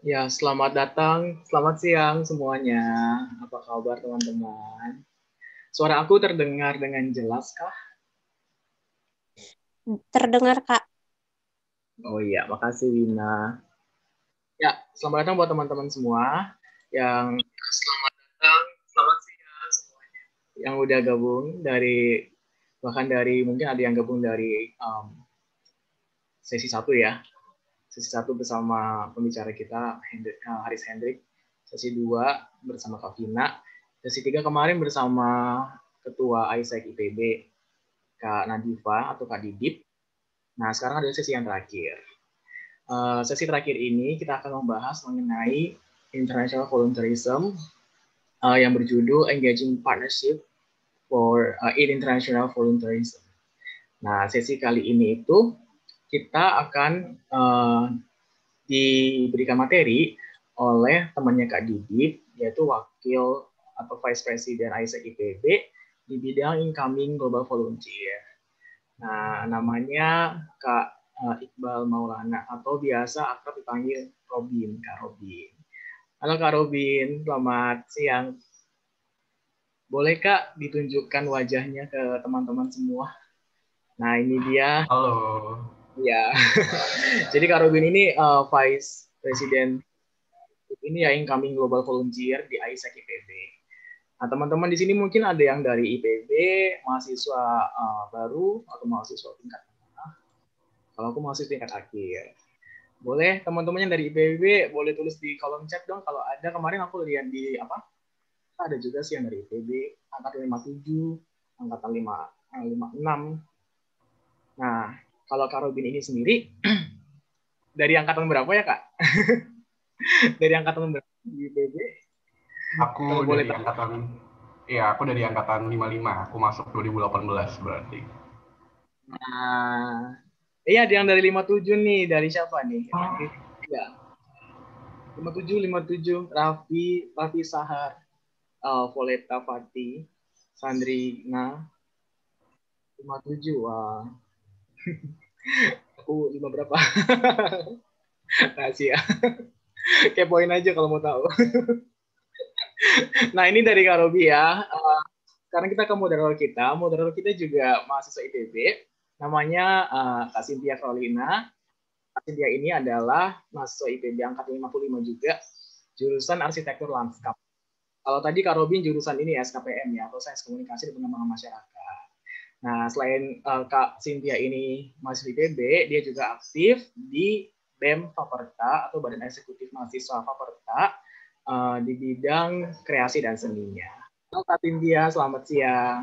Ya, selamat datang, selamat siang semuanya. Apa kabar teman-teman? Suara aku terdengar dengan jelas kah? Terdengar, Kak. Oh iya, makasih Wina. Ya, selamat datang buat teman-teman semua yang selamat datang, selamat siang semuanya. Yang udah gabung bahkan dari mungkin ada yang gabung dari sesi satu ya. Sesi satu bersama pembicara kita Haris Hendrik. Sesi dua bersama Kak Vina. Sesi tiga kemarin bersama Ketua ISEC IPB Kak Nadifa atau Kak Didip. Nah, sekarang ada sesi yang terakhir. Sesi terakhir ini kita akan membahas mengenai international volunteerism yang berjudul Engaging Partnership in International Volunteerism. Nah, sesi kali ini itu kita akan diberikan materi oleh temannya Kak Didip, yaitu wakil atau Vice President ISEC IPB di bidang Incoming Global Volunteer. Nah, namanya Kak Iqbal Maulana atau biasa akrab dipanggil Robin, Kak Robin. Halo Kak Robin, selamat siang. Boleh Kak ditunjukkan wajahnya ke teman-teman semua? Nah, ini dia. Halo. Ya. Jadi Kak Robin ini Vice President ini ya Incoming Global Volunteer di ISEC IPB. Nah, teman-teman di sini mungkin ada yang dari IPB, mahasiswa baru atau mahasiswa tingkat tengah. Kalau aku mahasiswa tingkat akhir. Boleh teman-teman yang dari IPB boleh tulis di kolom chat dong kalau ada. Kemarin aku lihat di apa? Ada juga sih yang dari IPB, angkatan 57, angkatan 56. Nah, kalau Kak Robin ini sendiri dari angkatan berapa ya, Kak? Dari angkatan berapa di IPB? Kalau Aku boleh dari tahu. angkatan aku dari angkatan 55. Aku masuk 2018 berarti. Nah, iya ada yang dari 57 nih, dari siapa nih? Oh, Ya, 57, 57, Raffi Sahar, Voleta Fati, Sandrina, 57. Wah, aku 5 berapa? Rahasia. Kepoin aja kalau mau tahu. Nah, ini dari Kak Robi ya. Sekarang kita ke moderator kita. Moderator kita juga mahasiswa ITB. Namanya Kak Cynthia Carolina. Kak Cynthia ini adalah mahasiswa ITB angkatan 55 juga. Jurusan Arsitektur Lanskap. Kalau tadi Kak Robin jurusan ini SKPM ya, atau Sains Komunikasi dan Pengembangan Masyarakat. Nah, selain Kak Cynthia ini mahasiswa ITB, dia juga aktif di BEM Faperta atau Badan Eksekutif Mahasiswa Faperta di bidang kreasi dan seninya. Halo Kak Cynthia, selamat siang.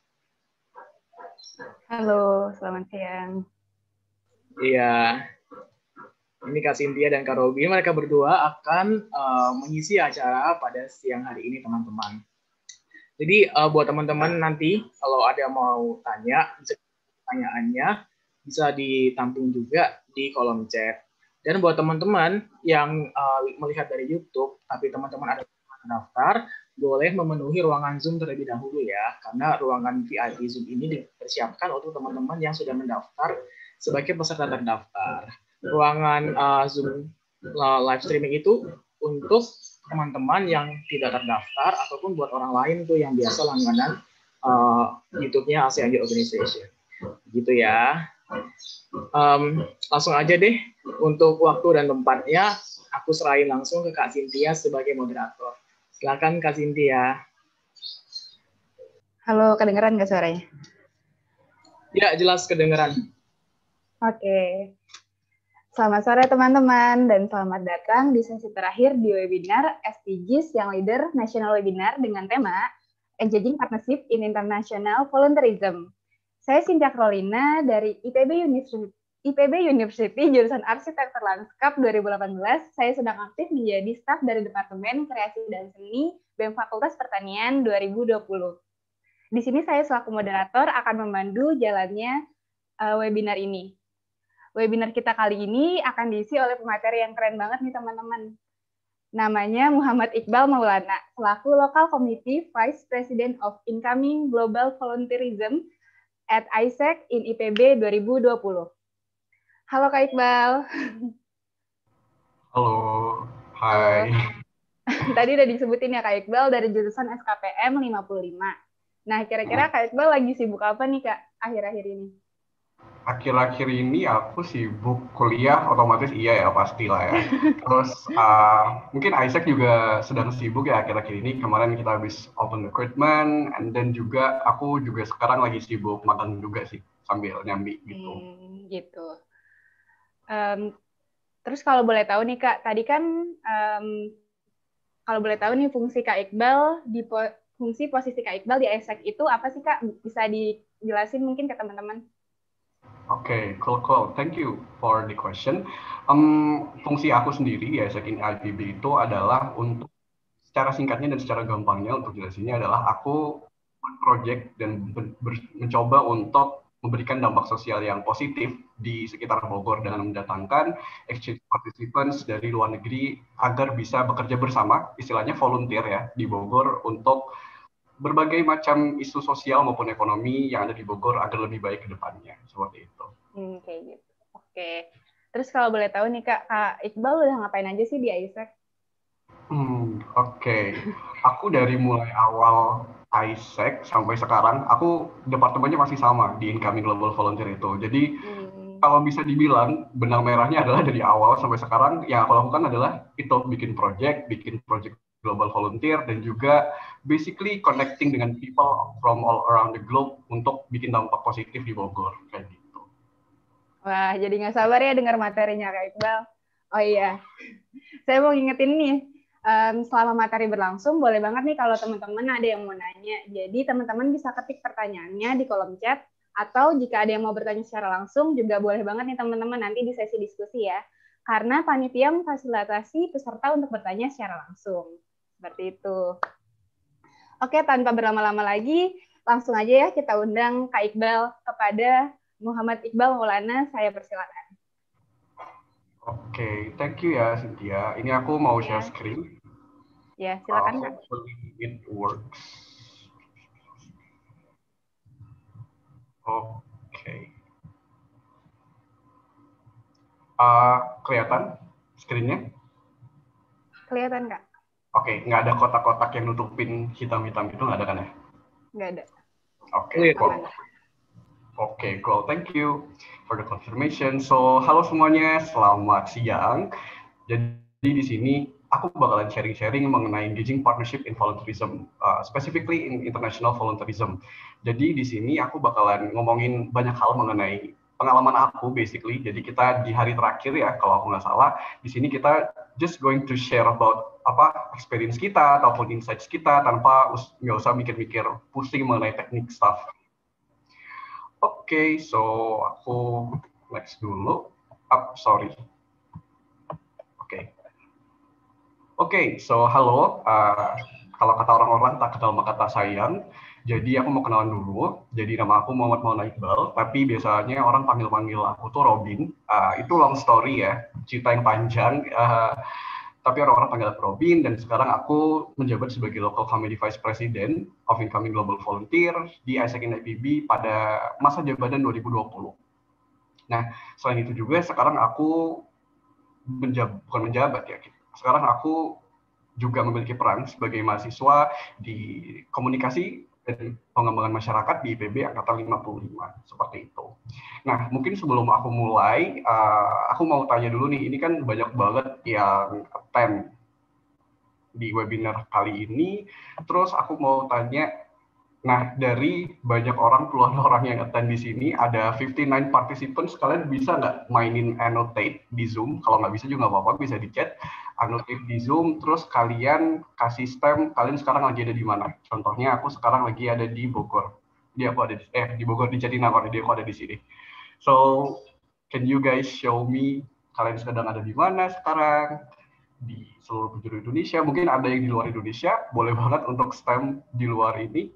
Halo, selamat siang. Iya, ini Kak Cynthia dan Kak Robin, mereka berdua akan mengisi acara pada siang hari ini, teman-teman. Jadi buat teman-teman nanti kalau ada mau tanya, pertanyaannya bisa ditampung juga di kolom chat. Dan buat teman-teman yang melihat dari YouTube, tapi teman-teman ada daftar, boleh memenuhi ruangan Zoom terlebih dahulu ya, karena ruangan VIP Zoom ini dipersiapkan untuk teman-teman yang sudah mendaftar sebagai peserta terdaftar. Ruangan Zoom live streaming itu untuk teman-teman yang tidak terdaftar ataupun buat orang lain tuh yang biasa langganan YouTube-nya ASEAN Youth Organization. Gitu ya. Langsung aja deh untuk waktu dan tempatnya aku serahin langsung ke Kak Cynthia sebagai moderator. Silakan Kak Cynthia. Halo, kedengeran nggak suaranya? Ya, jelas kedengeran. Oke. Selamat sore teman-teman dan selamat datang di sesi terakhir di webinar SDGs yang leader National Webinar dengan tema Engaging Partnership in International Volunteerism. Saya Cynthia Carolina dari IPB University jurusan Arsitektur Lanskap 2018. Saya sedang aktif menjadi staf dari Departemen Kreasi dan Seni BEM Fakultas Pertanian 2020. Di sini saya selaku moderator akan memandu jalannya webinar ini. Webinar kita kali ini akan diisi oleh pemateri yang keren banget nih teman-teman. Namanya Muhammad Iqbal Maulana, selaku Local Committee Vice President of Incoming Global Volunteerism at ISEC in IPB 2020. Halo Kak Iqbal. halo. Hai. Tadi udah disebutin ya Kak Iqbal dari jurusan SKPM 55. Nah, kira-kira Kak Iqbal lagi sibuk apa nih Kak akhir-akhir ini? Akhir-akhir ini aku sibuk kuliah, otomatis iya ya pastilah ya. Terus mungkin Isaac juga sedang sibuk ya akhir-akhir ini. Kemarin kita habis open recruitment, and then juga aku juga sekarang lagi sibuk makan juga sih sambil nyambi gitu. Gitu. Terus kalau boleh tahu nih Kak, tadi kan kalau boleh tahu nih fungsi Kak Iqbal fungsi posisi Kak Iqbal di ISEC itu apa sih Kak? Bisa dijelasin mungkin ke teman-teman? Oke, cool. Thank you for the question. Fungsi aku sendiri di ISEC in IPB itu adalah untuk secara singkatnya dan secara gampangnya untuk jelasinnya adalah aku project dan mencoba untuk memberikan dampak sosial yang positif di sekitar Bogor dengan mendatangkan exchange participants dari luar negeri agar bisa bekerja bersama, istilahnya volunteer ya, di Bogor untuk berbagai macam isu sosial maupun ekonomi yang ada di Bogor agar lebih baik ke depannya, seperti itu. Kayak gitu. Oke. Terus kalau boleh tahu nih Kak Iqbal udah ngapain aja sih di ISEC? Oke. Aku dari mulai awal ISEC sampai sekarang, aku departemennya masih sama di Incoming Global Volunteer itu. Jadi kalau bisa dibilang benang merahnya adalah dari awal sampai sekarang yang aku lakukan adalah itu bikin project Global Volunteer dan juga basically connecting dengan people from all around the globe untuk bikin dampak positif di Bogor kayak gitu. Wah, jadi nggak sabar ya dengar materinya Kak Iqbal. Oh iya, saya mau ngingetin nih, selama materi berlangsung, boleh banget nih kalau teman-teman ada yang mau nanya. Jadi teman-teman bisa ketik pertanyaannya di kolom chat, atau jika ada yang mau bertanya secara langsung, juga boleh banget nih teman-teman nanti di sesi diskusi ya. Karena panitia memfasilitasi peserta untuk bertanya secara langsung. Seperti itu. Oke, tanpa berlama-lama lagi, langsung aja ya kita undang Kak Iqbal kepada Muhammad Iqbal Maulana, saya persilakan. Oke, thank you ya Cynthia. Ini aku mau share screen. Ya, silakan. Hopefully it works. Oke. Kelihatan screen-nya? Kelihatan, Kak. Oke, nggak ada kotak-kotak yang nutupin hitam-hitam itu, nggak ada kan ya? Nggak ada. Oke, cool. Oke, cool. Thank you for the confirmation. So, halo semuanya, selamat siang. Jadi di sini aku bakalan sharing-sharing mengenai engaging partnership in volunteerism, specifically in international volunteerism. Jadi di sini aku bakalan ngomongin banyak hal mengenai pengalaman aku, basically. Jadi kita di hari terakhir ya, kalau aku nggak salah, di sini kita just going to share about experience kita ataupun insights kita tanpa nggak usah mikir-mikir pusing mengenai teknik stuff. Oke, so aku next dulu. Sorry. Oke, so halo. Kalau kata orang-orang tak kenal maka tak sayang. Jadi aku mau kenalan dulu. Jadi nama aku Muhammad Maulana Iqbal. Tapi biasanya orang panggil aku tuh Robin. Itu long story ya, cerita yang panjang. Tapi orang-orang panggil aku Robin. Dan sekarang aku menjabat sebagai Local Committee Vice President of Incoming Global Volunteer di ISEC in IPB pada masa jabatan 2020. Nah, selain itu juga sekarang aku bukan menjabat ya. Sekarang aku juga memiliki peran sebagai mahasiswa di komunikasi dan pengembangan masyarakat di IPB Angkatan 55, seperti itu. Nah, mungkin sebelum aku mulai, aku mau tanya dulu nih, ini kan banyak banget yang attend di webinar kali ini, terus aku mau tanya, nah, dari banyak puluhan orang yang attend di sini, ada 59 participants, kalian bisa nggak mainin annotate di Zoom? Kalau nggak bisa juga nggak apa-apa, bisa di chat, annotate di Zoom, terus kalian kasih stem, kalian sekarang lagi ada di mana? Contohnya, aku sekarang lagi ada di Bogor. Aku ada di Bogor, di Jatinangor, aku ada di sini. So, can you guys show me, kalian sedang ada di mana sekarang? Di seluruh penjuru Indonesia, mungkin ada yang di luar Indonesia, boleh banget untuk stem di luar ini.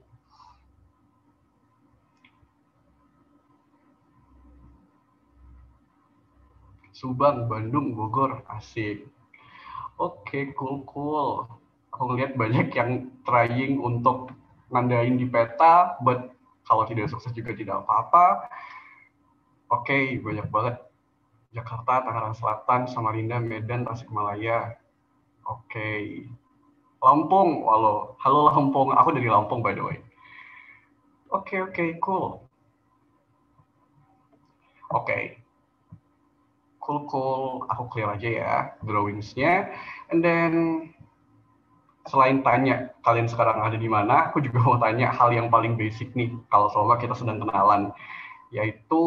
Subang, Bandung, Bogor, asik. Oke, cool. Aku ngeliat banyak yang trying untuk nandain di peta, but kalau tidak sukses juga tidak apa-apa. Oke, banyak banget. Jakarta, Tangerang Selatan, Samarinda, Medan, Tasikmalaya. Oke. Lampung, halo Lampung, aku dari Lampung by the way. Oke, cool. Oke. Cool. Aku clear aja ya drawings-nya. And then selain tanya kalian sekarang ada di mana, aku juga mau tanya hal yang paling basic nih kalau selama kita sedang kenalan, yaitu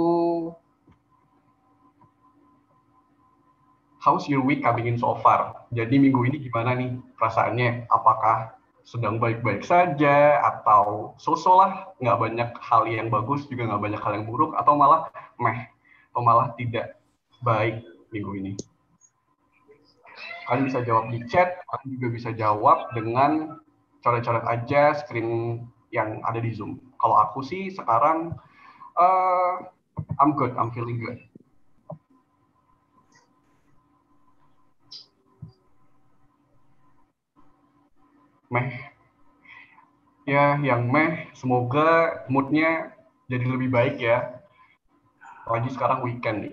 how's your week coming in so far? Jadi minggu ini gimana nih perasaannya? Apakah sedang baik-baik saja atau so-so lah, nggak banyak hal yang bagus juga nggak banyak hal yang buruk, atau malah atau malah tidak baik minggu ini? Kalian bisa jawab di chat, kalian juga bisa jawab dengan coret-coret aja screen yang ada di Zoom. Kalau aku sih sekarang, I'm good, I'm feeling good. Yang semoga moodnya jadi lebih baik ya. Apalagi sekarang weekend nih.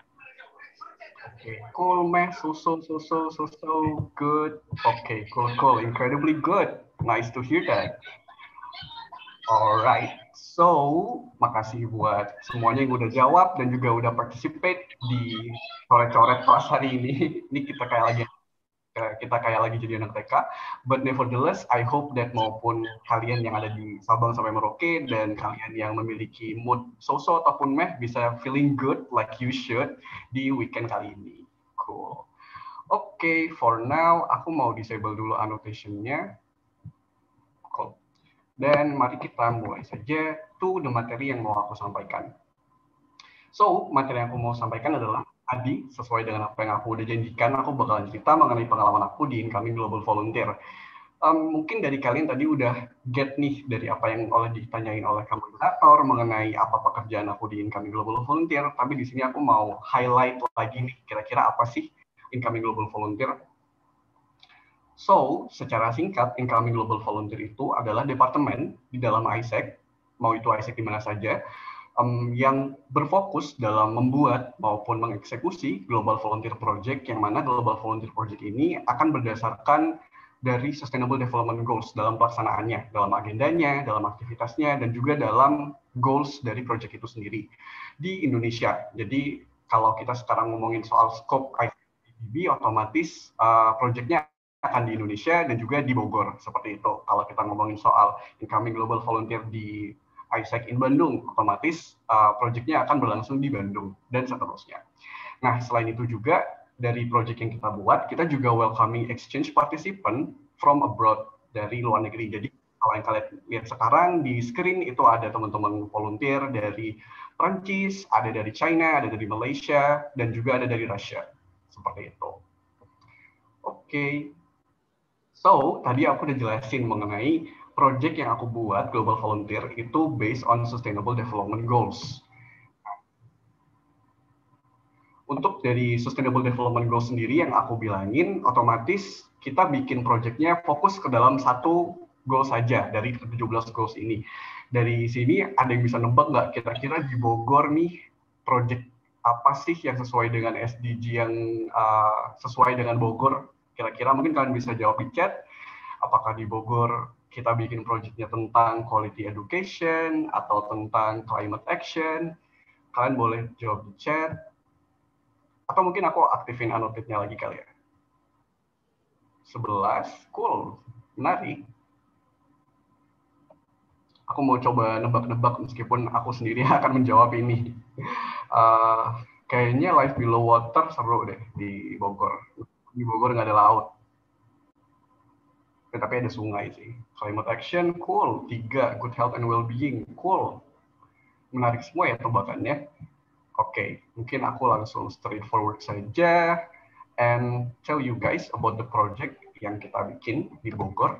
Cool, so good. Cool, incredibly good. Nice to hear that. Alright, so makasih buat semuanya yang udah jawab dan juga udah participate di coret-coret kelas hari ini. Ini kita kayak lagi jadi anak TK. But nevertheless, I hope that maupun kalian yang ada di Sabang sampai Merauke dan kalian yang memiliki mood so-so ataupun bisa feeling good like you should di weekend kali ini. Cool. Oke, for now aku mau disable dulu annotation-nya. Cool. Dan mari kita mulai saja to the materi yang mau aku sampaikan. So, materi yang aku mau sampaikan adalah tadi, sesuai dengan apa yang aku udah janjikan, aku bakalan cerita mengenai pengalaman aku di Incoming Global Volunteer. Mungkin dari kalian tadi udah get nih dari apa yang ditanyain oleh moderator mengenai apa pekerjaan aku di Incoming Global Volunteer, tapi di sini aku mau highlight lagi nih, kira-kira apa sih Incoming Global Volunteer. So, secara singkat, Incoming Global Volunteer itu adalah departemen di dalam ISEC, mau itu ISEC di mana saja, yang berfokus dalam membuat maupun mengeksekusi Global Volunteer Project, yang mana Global Volunteer Project ini akan berdasarkan dari Sustainable Development Goals dalam pelaksanaannya, dalam agendanya, dalam aktivitasnya, dan juga dalam goals dari project itu sendiri di Indonesia. Jadi, kalau kita sekarang ngomongin soal scope ICDB, otomatis projectnya akan di Indonesia dan juga di Bogor, seperti itu. Kalau kita ngomongin soal Incoming Global Volunteer di ISEC in Bandung, otomatis project-nya akan berlangsung di Bandung, dan seterusnya. Nah, selain itu juga, dari project yang kita buat, kita juga welcoming exchange participant from abroad, dari luar negeri. Jadi, kalau yang kalian lihat sekarang di screen, itu ada teman-teman volunteer dari Prancis, ada dari China, ada dari Malaysia, dan juga ada dari Rusia. Seperti itu. Oke. So, tadi aku udah jelasin mengenai project yang aku buat, Global Volunteer, itu based on Sustainable Development Goals. Untuk dari Sustainable Development Goals sendiri yang aku bilangin, otomatis kita bikin projectnya fokus ke dalam satu goal saja dari 17 goals ini. Dari sini ada yang bisa nebak nggak kira-kira di Bogor nih, project apa sih yang sesuai dengan SDG yang sesuai dengan Bogor? Kira-kira mungkin kalian bisa jawab di chat. Apakah di Bogor kita bikin projectnya tentang quality education atau tentang climate action? Kalian boleh jawab di chat. Atau mungkin aku aktifin annotate-nya lagi kali ya. 11, cool, menarik. Aku mau coba nebak-nebak meskipun aku sendiri akan menjawab ini. Kayaknya Life Below Water seru deh di Bogor. Di Bogor nggak ada laut. Tapi ada sungai sih. Climate action, cool. 3, good health and well-being, cool. Menarik semua ya tebakannya. Oke, mungkin aku langsung straightforward saja and tell you guys about the project yang kita bikin di Bogor.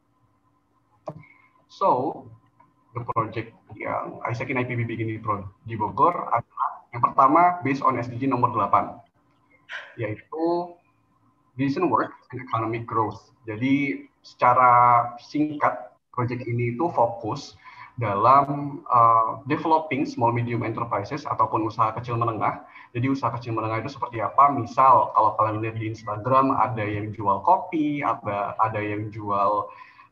So, the project yang ISEC in IPB bikin di Bogor adalah yang pertama based on SDG nomor 8, yaitu decent work and economic growth. Jadi secara singkat, project ini itu fokus dalam developing small medium enterprises ataupun usaha kecil menengah. Jadi usaha kecil menengah itu seperti apa? Misal kalau kalian lihat di Instagram ada yang jual kopi, ada yang jual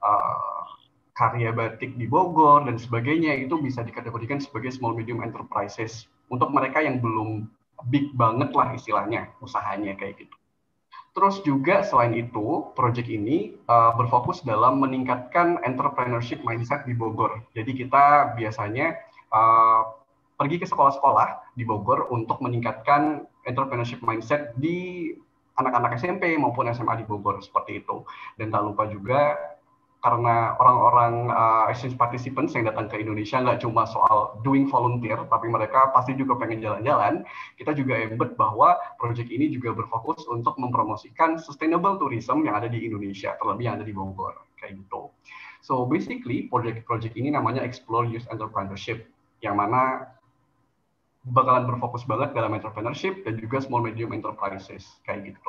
karya batik di Bogor dan sebagainya, itu bisa dikategorikan sebagai small medium enterprises untuk mereka yang belum big banget lah istilahnya usahanya kayak gitu. Terus juga selain itu, proyek ini berfokus dalam meningkatkan entrepreneurship mindset di Bogor. Jadi kita biasanya pergi ke sekolah-sekolah di Bogor untuk meningkatkan entrepreneurship mindset di anak-anak SMP maupun SMA di Bogor seperti itu. Dan tak lupa juga karena orang-orang exchange participants yang datang ke Indonesia nggak cuma soal doing volunteer, tapi mereka pasti juga pengen jalan-jalan, kita juga embed bahwa proyek ini juga berfokus untuk mempromosikan sustainable tourism yang ada di Indonesia, terlebih yang ada di Bogor, kayak gitu. So basically, proyek ini namanya Explore Youth Entrepreneurship, yang mana bakalan berfokus banget dalam entrepreneurship dan juga small medium enterprises, kayak gitu.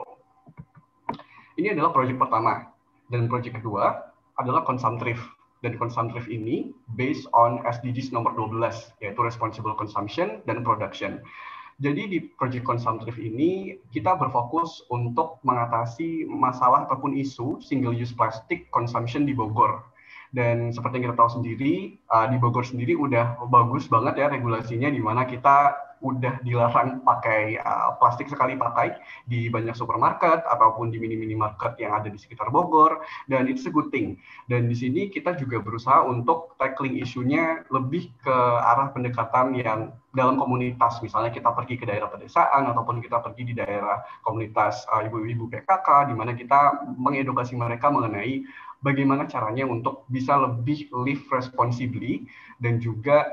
Ini adalah proyek pertama. Dan proyek kedua adalah Consumptrift. Dan Consumptrift ini based on SDGs nomor 12, yaitu Responsible Consumption dan Production. Jadi di proyek Consumptrift ini kita berfokus untuk mengatasi masalah ataupun isu single use plastic consumption di Bogor. Dan seperti yang kita tahu sendiri, di Bogor sendiri udah bagus banget ya regulasinya, di mana kita udah dilarang pakai plastik sekali pakai di banyak supermarket ataupun di mini-mini market yang ada di sekitar Bogor, dan it's a good thing. Dan di sini kita juga berusaha untuk tackling isunya lebih ke arah pendekatan yang dalam komunitas, misalnya kita pergi ke daerah pedesaan ataupun kita pergi di daerah komunitas ibu-ibu PKK, di mana kita mengedukasi mereka mengenai bagaimana caranya untuk bisa lebih live responsibly dan juga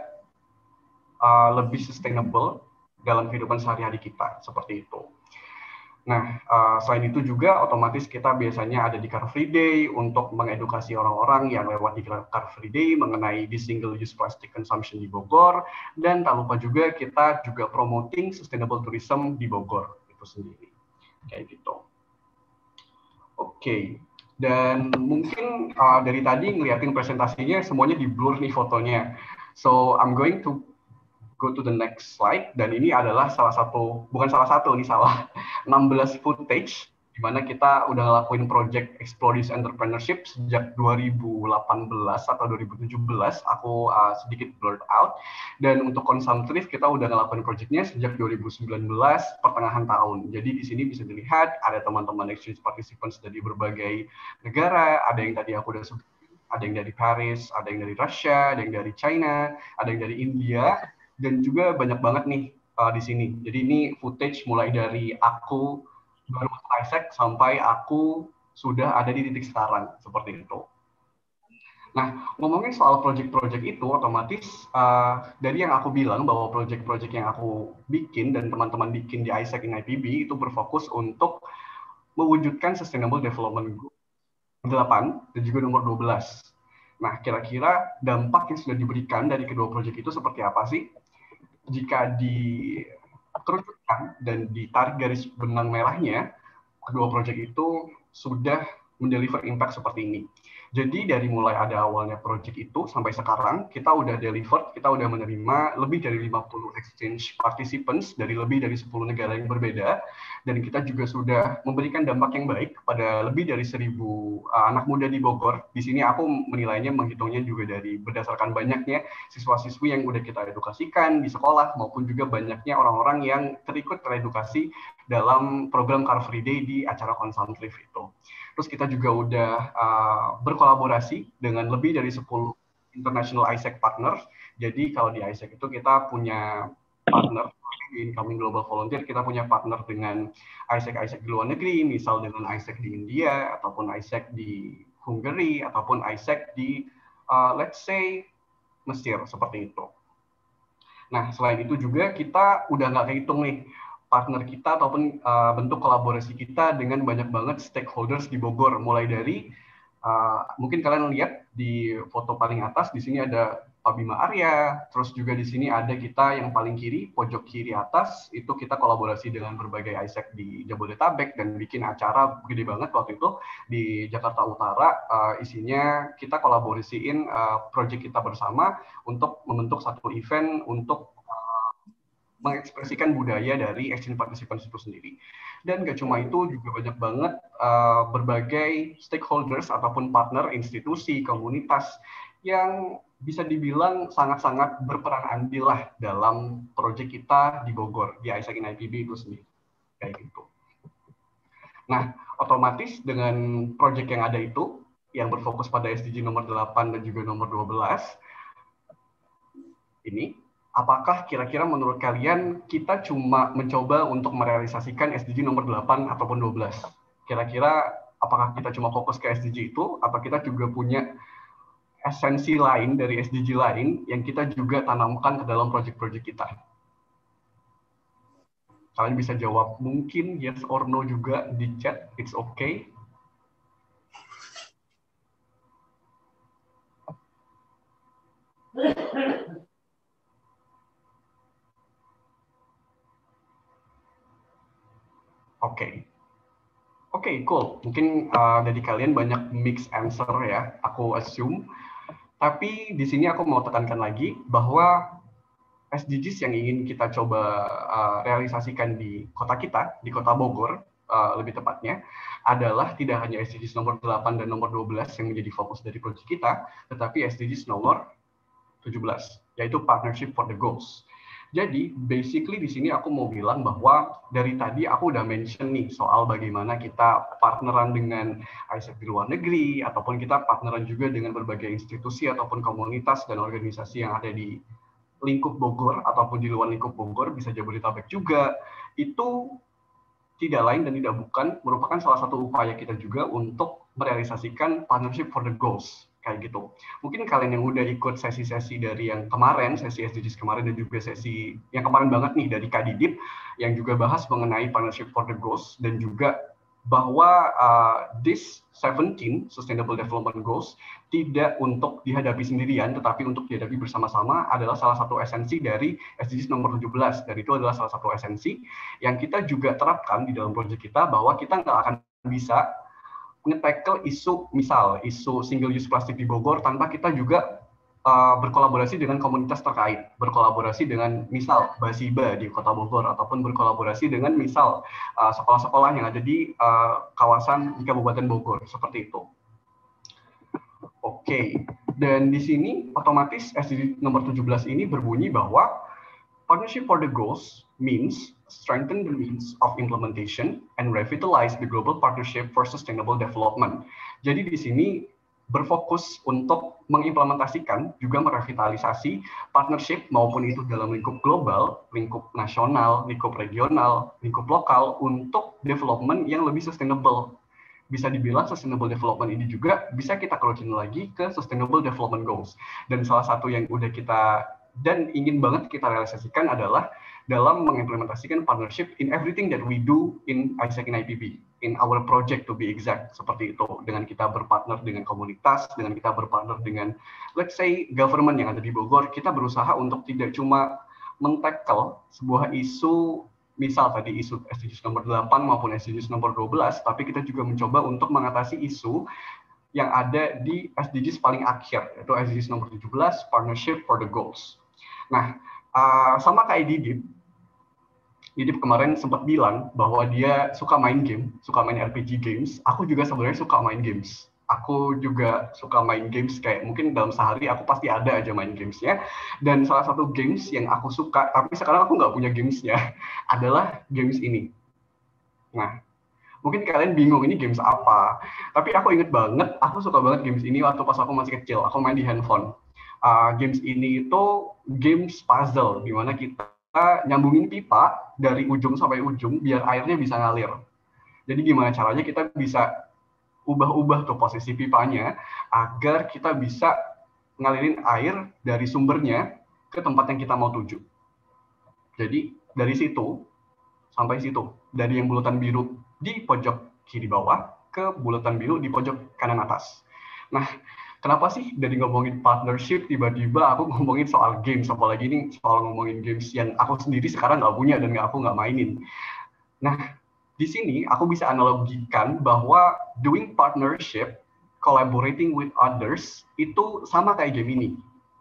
lebih sustainable dalam kehidupan sehari-hari kita, seperti itu. Nah, selain itu juga otomatis kita biasanya ada di Car Free Day untuk mengedukasi orang-orang yang lewat di Car Free Day mengenai di single use plastic consumption di Bogor, dan tak lupa juga kita juga promoting sustainable tourism di Bogor itu sendiri. Kayak gitu. Oke. Dan mungkin dari tadi ngeliatin presentasinya semuanya di blur nih fotonya. So I'm going to go to the next slide, dan ini adalah bukan salah satu, ini salah 16 footage di mana kita udah ngelakuin project Explore Youth Entrepreneurship sejak 2018 atau 2017, aku sedikit blurred out. Dan untuk Consumptrift kita udah ngelakuin projectnya sejak 2019 pertengahan tahun. Jadi di sini bisa dilihat ada teman-teman exchange participants dari berbagai negara, ada yang tadi aku udah sebut, ada yang dari Paris, ada yang dari Russia, ada yang dari China, ada yang dari India, dan juga banyak banget nih di sini. Jadi ini footage mulai dari aku baru ISEC sampai aku sudah ada di titik sekarang, seperti itu. Nah, ngomongin soal project-project itu, otomatis dari yang aku bilang bahwa project-project yang aku bikin dan teman-teman bikin di ISEC in IPB itu berfokus untuk mewujudkan Sustainable Development Goal 8 dan juga nomor 12. Nah, kira-kira dampak yang sudah diberikan dari kedua project itu seperti apa sih? Jika dikerucutkan dan ditarik garis benang merahnya, kedua proyek itu sudah mendeliver impact seperti ini. Jadi dari mulai ada awalnya proyek itu sampai sekarang, kita udah deliver, kita udah menerima lebih dari 50 exchange participants dari lebih dari 10 negara yang berbeda, dan kita juga sudah memberikan dampak yang baik pada lebih dari 1.000 anak muda di Bogor. Di sini aku menilainya, menghitungnya juga dari berdasarkan banyaknya siswa-siswi yang udah kita edukasikan di sekolah, maupun juga banyaknya orang-orang yang teredukasi dalam program Car Free Day di acara Consumptrift itu. Terus kita juga udah berkolaborasi dengan lebih dari 10 international ISEC partner. Jadi kalau di ISEC itu kita punya partner di Incoming Global Volunteer, kita punya partner dengan ISEC di luar negeri, misal dengan ISEC di India, ataupun ISEC di Hungary, ataupun ISEC di let's say Mesir, seperti itu. Nah, selain itu juga kita udah nggak kehitung nih partner kita ataupun bentuk kolaborasi kita dengan banyak banget stakeholders di Bogor, mulai dari mungkin kalian lihat di foto paling atas, di sini ada Pak Bima Arya, terus juga di sini ada kita yang paling kiri, pojok kiri atas, itu kita kolaborasi dengan berbagai ISEC di Jabodetabek dan bikin acara gede banget waktu itu di Jakarta Utara. Isinya kita kolaborasiin project kita bersama untuk membentuk satu event untuk mengekspresikan budaya dari Exchange Participants itu sendiri. Dan gak cuma itu, juga banyak banget berbagai stakeholders ataupun partner, institusi, komunitas yang bisa dibilang sangat-sangat berperan andil lah dalam proyek kita di Bogor, di ISEC in IPB itu sendiri. Kayak gitu. Nah, otomatis dengan proyek yang ada itu, yang berfokus pada SDG nomor 8 dan juga nomor 12, ini, apakah kira-kira menurut kalian kita cuma mencoba untuk merealisasikan SDG nomor 8 ataupun 12? Kira-kira apakah kita cuma fokus ke SDG itu, apa kita juga punya esensi lain dari SDG lain yang kita juga tanamkan ke dalam proyek-proyek kita? Kalian bisa jawab mungkin yes or no juga di chat, it's okay. Oke, cool. Mungkin dari kalian banyak mix answer ya, aku assume. Tapi di sini aku mau tekankan lagi bahwa SDGs yang ingin kita coba realisasikan di kota kita, di kota Bogor, lebih tepatnya, adalah tidak hanya SDGs nomor 8 dan nomor 12 yang menjadi fokus dari proyek kita, tetapi SDGs nomor 17, yaitu Partnership for the Goals. Jadi, basically di sini aku mau bilang bahwa dari tadi aku udah mention nih soal bagaimana kita partneran dengan ISEC di luar negeri, ataupun kita partneran juga dengan berbagai institusi ataupun komunitas dan organisasi yang ada di lingkup Bogor, ataupun di luar lingkup Bogor, bisa Jabodetabek juga. Itu tidak lain dan tidak bukan merupakan salah satu upaya kita juga untuk merealisasikan Partnership for the Goals. Kayak gitu. Mungkin kalian yang udah ikut sesi-sesi dari yang kemarin, sesi SDGs kemarin, dan juga sesi yang kemarin banget nih dari Kak Didip, yang juga bahas mengenai Partnership for the Goals, dan juga bahwa this 17 Sustainable Development Goals tidak untuk dihadapi sendirian, tetapi untuk dihadapi bersama-sama adalah salah satu esensi dari SDGs nomor 17. Dan itu adalah salah satu esensi yang kita juga terapkan di dalam proyek kita, bahwa kita nggak akan bisa nge-tackle isu, misal isu single use plastik di Bogor tanpa kita juga berkolaborasi dengan komunitas terkait, berkolaborasi dengan misal Basiba di Kota Bogor, ataupun berkolaborasi dengan misal sekolah-sekolah yang ada di kawasan di Kabupaten Bogor, seperti itu. Oke, dan di sini otomatis SDG nomor 17 ini berbunyi bahwa Partnership for the Goals means strengthen the means of implementation and revitalize the global partnership for sustainable development. Jadi di sini berfokus untuk mengimplementasikan, juga merevitalisasi partnership, maupun itu dalam lingkup global, lingkup nasional, lingkup regional, lingkup lokal, untuk development yang lebih sustainable. Bisa dibilang sustainable development ini juga bisa kita kerucutin lagi ke sustainable development goals. Dan salah satu yang udah kita dan ingin banget kita realisasikan adalah dalam mengimplementasikan partnership in everything that we do in ISEC in IPB, in our project to be exact, seperti itu. Dengan kita berpartner dengan komunitas, dengan kita berpartner dengan, let's say, government yang ada di Bogor, kita berusaha untuk tidak cuma men-tackle sebuah isu, misal tadi isu SDGs nomor 8 maupun SDGs nomor 12, tapi kita juga mencoba untuk mengatasi isu yang ada di SDGs paling akhir, yaitu SDGs nomor 17, Partnership for the Goals. Nah, sama kayak Didip kemarin sempat bilang bahwa dia suka main game, suka main RPG games. Aku juga sebenarnya suka main games. Aku juga suka main games, kayak mungkin dalam sehari aku pasti ada aja main gamesnya. Dan salah satu games yang aku suka, tapi sekarang aku nggak punya gamesnya, adalah games ini. Nah, mungkin kalian bingung ini games apa. Tapi aku inget banget, aku suka banget games ini waktu pas aku masih kecil. Aku main di handphone. Games ini itu games puzzle, di mana kita nyambungin pipa dari ujung sampai ujung biar airnya bisa ngalir. Jadi gimana caranya kita bisa ubah-ubah tuh posisi pipanya agar kita bisa ngalirin air dari sumbernya ke tempat yang kita mau tuju. Jadi dari situ sampai situ, dari yang bulatan biru di pojok kiri bawah ke bulatan biru di pojok kanan atas. Nah, Kenapa sih dari ngomongin partnership tiba-tiba aku ngomongin soal games, apalagi ini soal ngomongin games yang aku sendiri sekarang nggak punya dan aku nggak mainin. Nah, di sini aku bisa analogikan bahwa doing partnership, collaborating with others, itu sama kayak game ini.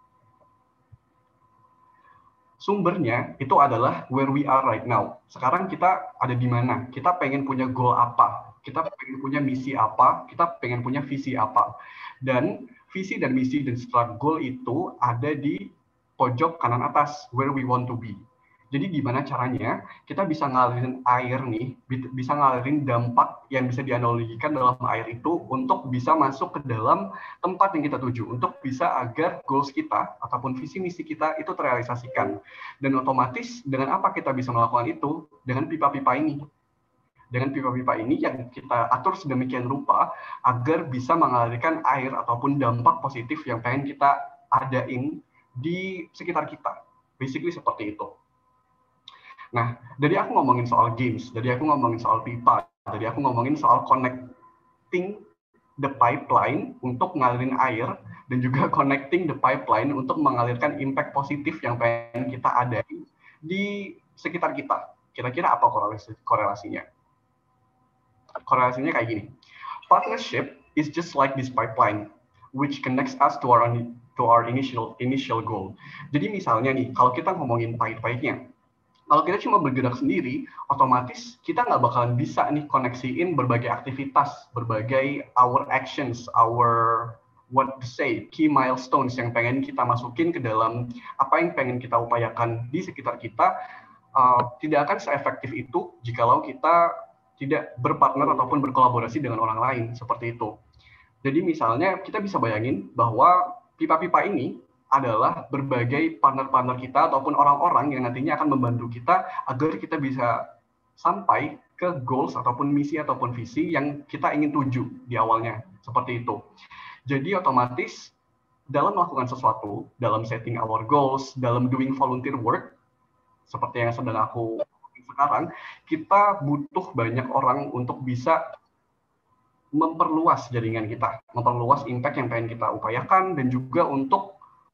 Sumbernya itu adalah where we are right now. Sekarang kita ada di mana? Kita pengen punya goal apa? Kita pengen punya misi apa? Kita pengen punya visi apa? Dan visi dan misi dan strat goal itu ada di pojok kanan atas, where we want to be. Jadi gimana caranya kita bisa ngalirin air nih, bisa ngalirin dampak yang bisa dianalogikan dalam air itu untuk bisa masuk ke dalam tempat yang kita tuju, untuk bisa agar goals kita ataupun visi misi kita itu terrealisasikan. Dan otomatis dengan apa kita bisa melakukan itu? Dengan pipa-pipa ini. Dengan pipa-pipa ini yang kita atur sedemikian rupa agar bisa mengalirkan air ataupun dampak positif yang pengen kita adain di sekitar kita. Basically seperti itu. Nah, dari aku ngomongin soal games, dari aku ngomongin soal pipa, dari aku ngomongin soal connecting the pipeline untuk ngalirin air, dan juga connecting the pipeline untuk mengalirkan impact positif yang pengen kita adain di sekitar kita. Kira-kira apa korelasinya? Korelasinya kayak gini. Partnership is just like this pipeline, which connects us to our initial goal. Jadi misalnya nih, kalau kita ngomongin pahit-pahitnya, kalau kita cuma bergerak sendiri, otomatis kita nggak bakalan bisa nih koneksiin berbagai aktivitas, berbagai our actions, our what to say, key milestones yang pengen kita masukin ke dalam apa yang pengen kita upayakan di sekitar kita, tidak akan seefektif itu jikalau kita tidak berpartner ataupun berkolaborasi dengan orang lain, seperti itu. Jadi misalnya kita bisa bayangin bahwa pipa-pipa ini adalah berbagai partner-partner kita ataupun orang-orang yang nantinya akan membantu kita agar kita bisa sampai ke goals ataupun misi ataupun visi yang kita ingin tuju di awalnya, seperti itu. Jadi otomatis dalam melakukan sesuatu, dalam setting our goals, dalam doing volunteer work, seperti yang sedang aku sekarang, kita butuh banyak orang untuk bisa memperluas jaringan kita, memperluas impact yang pengen kita upayakan, dan juga untuk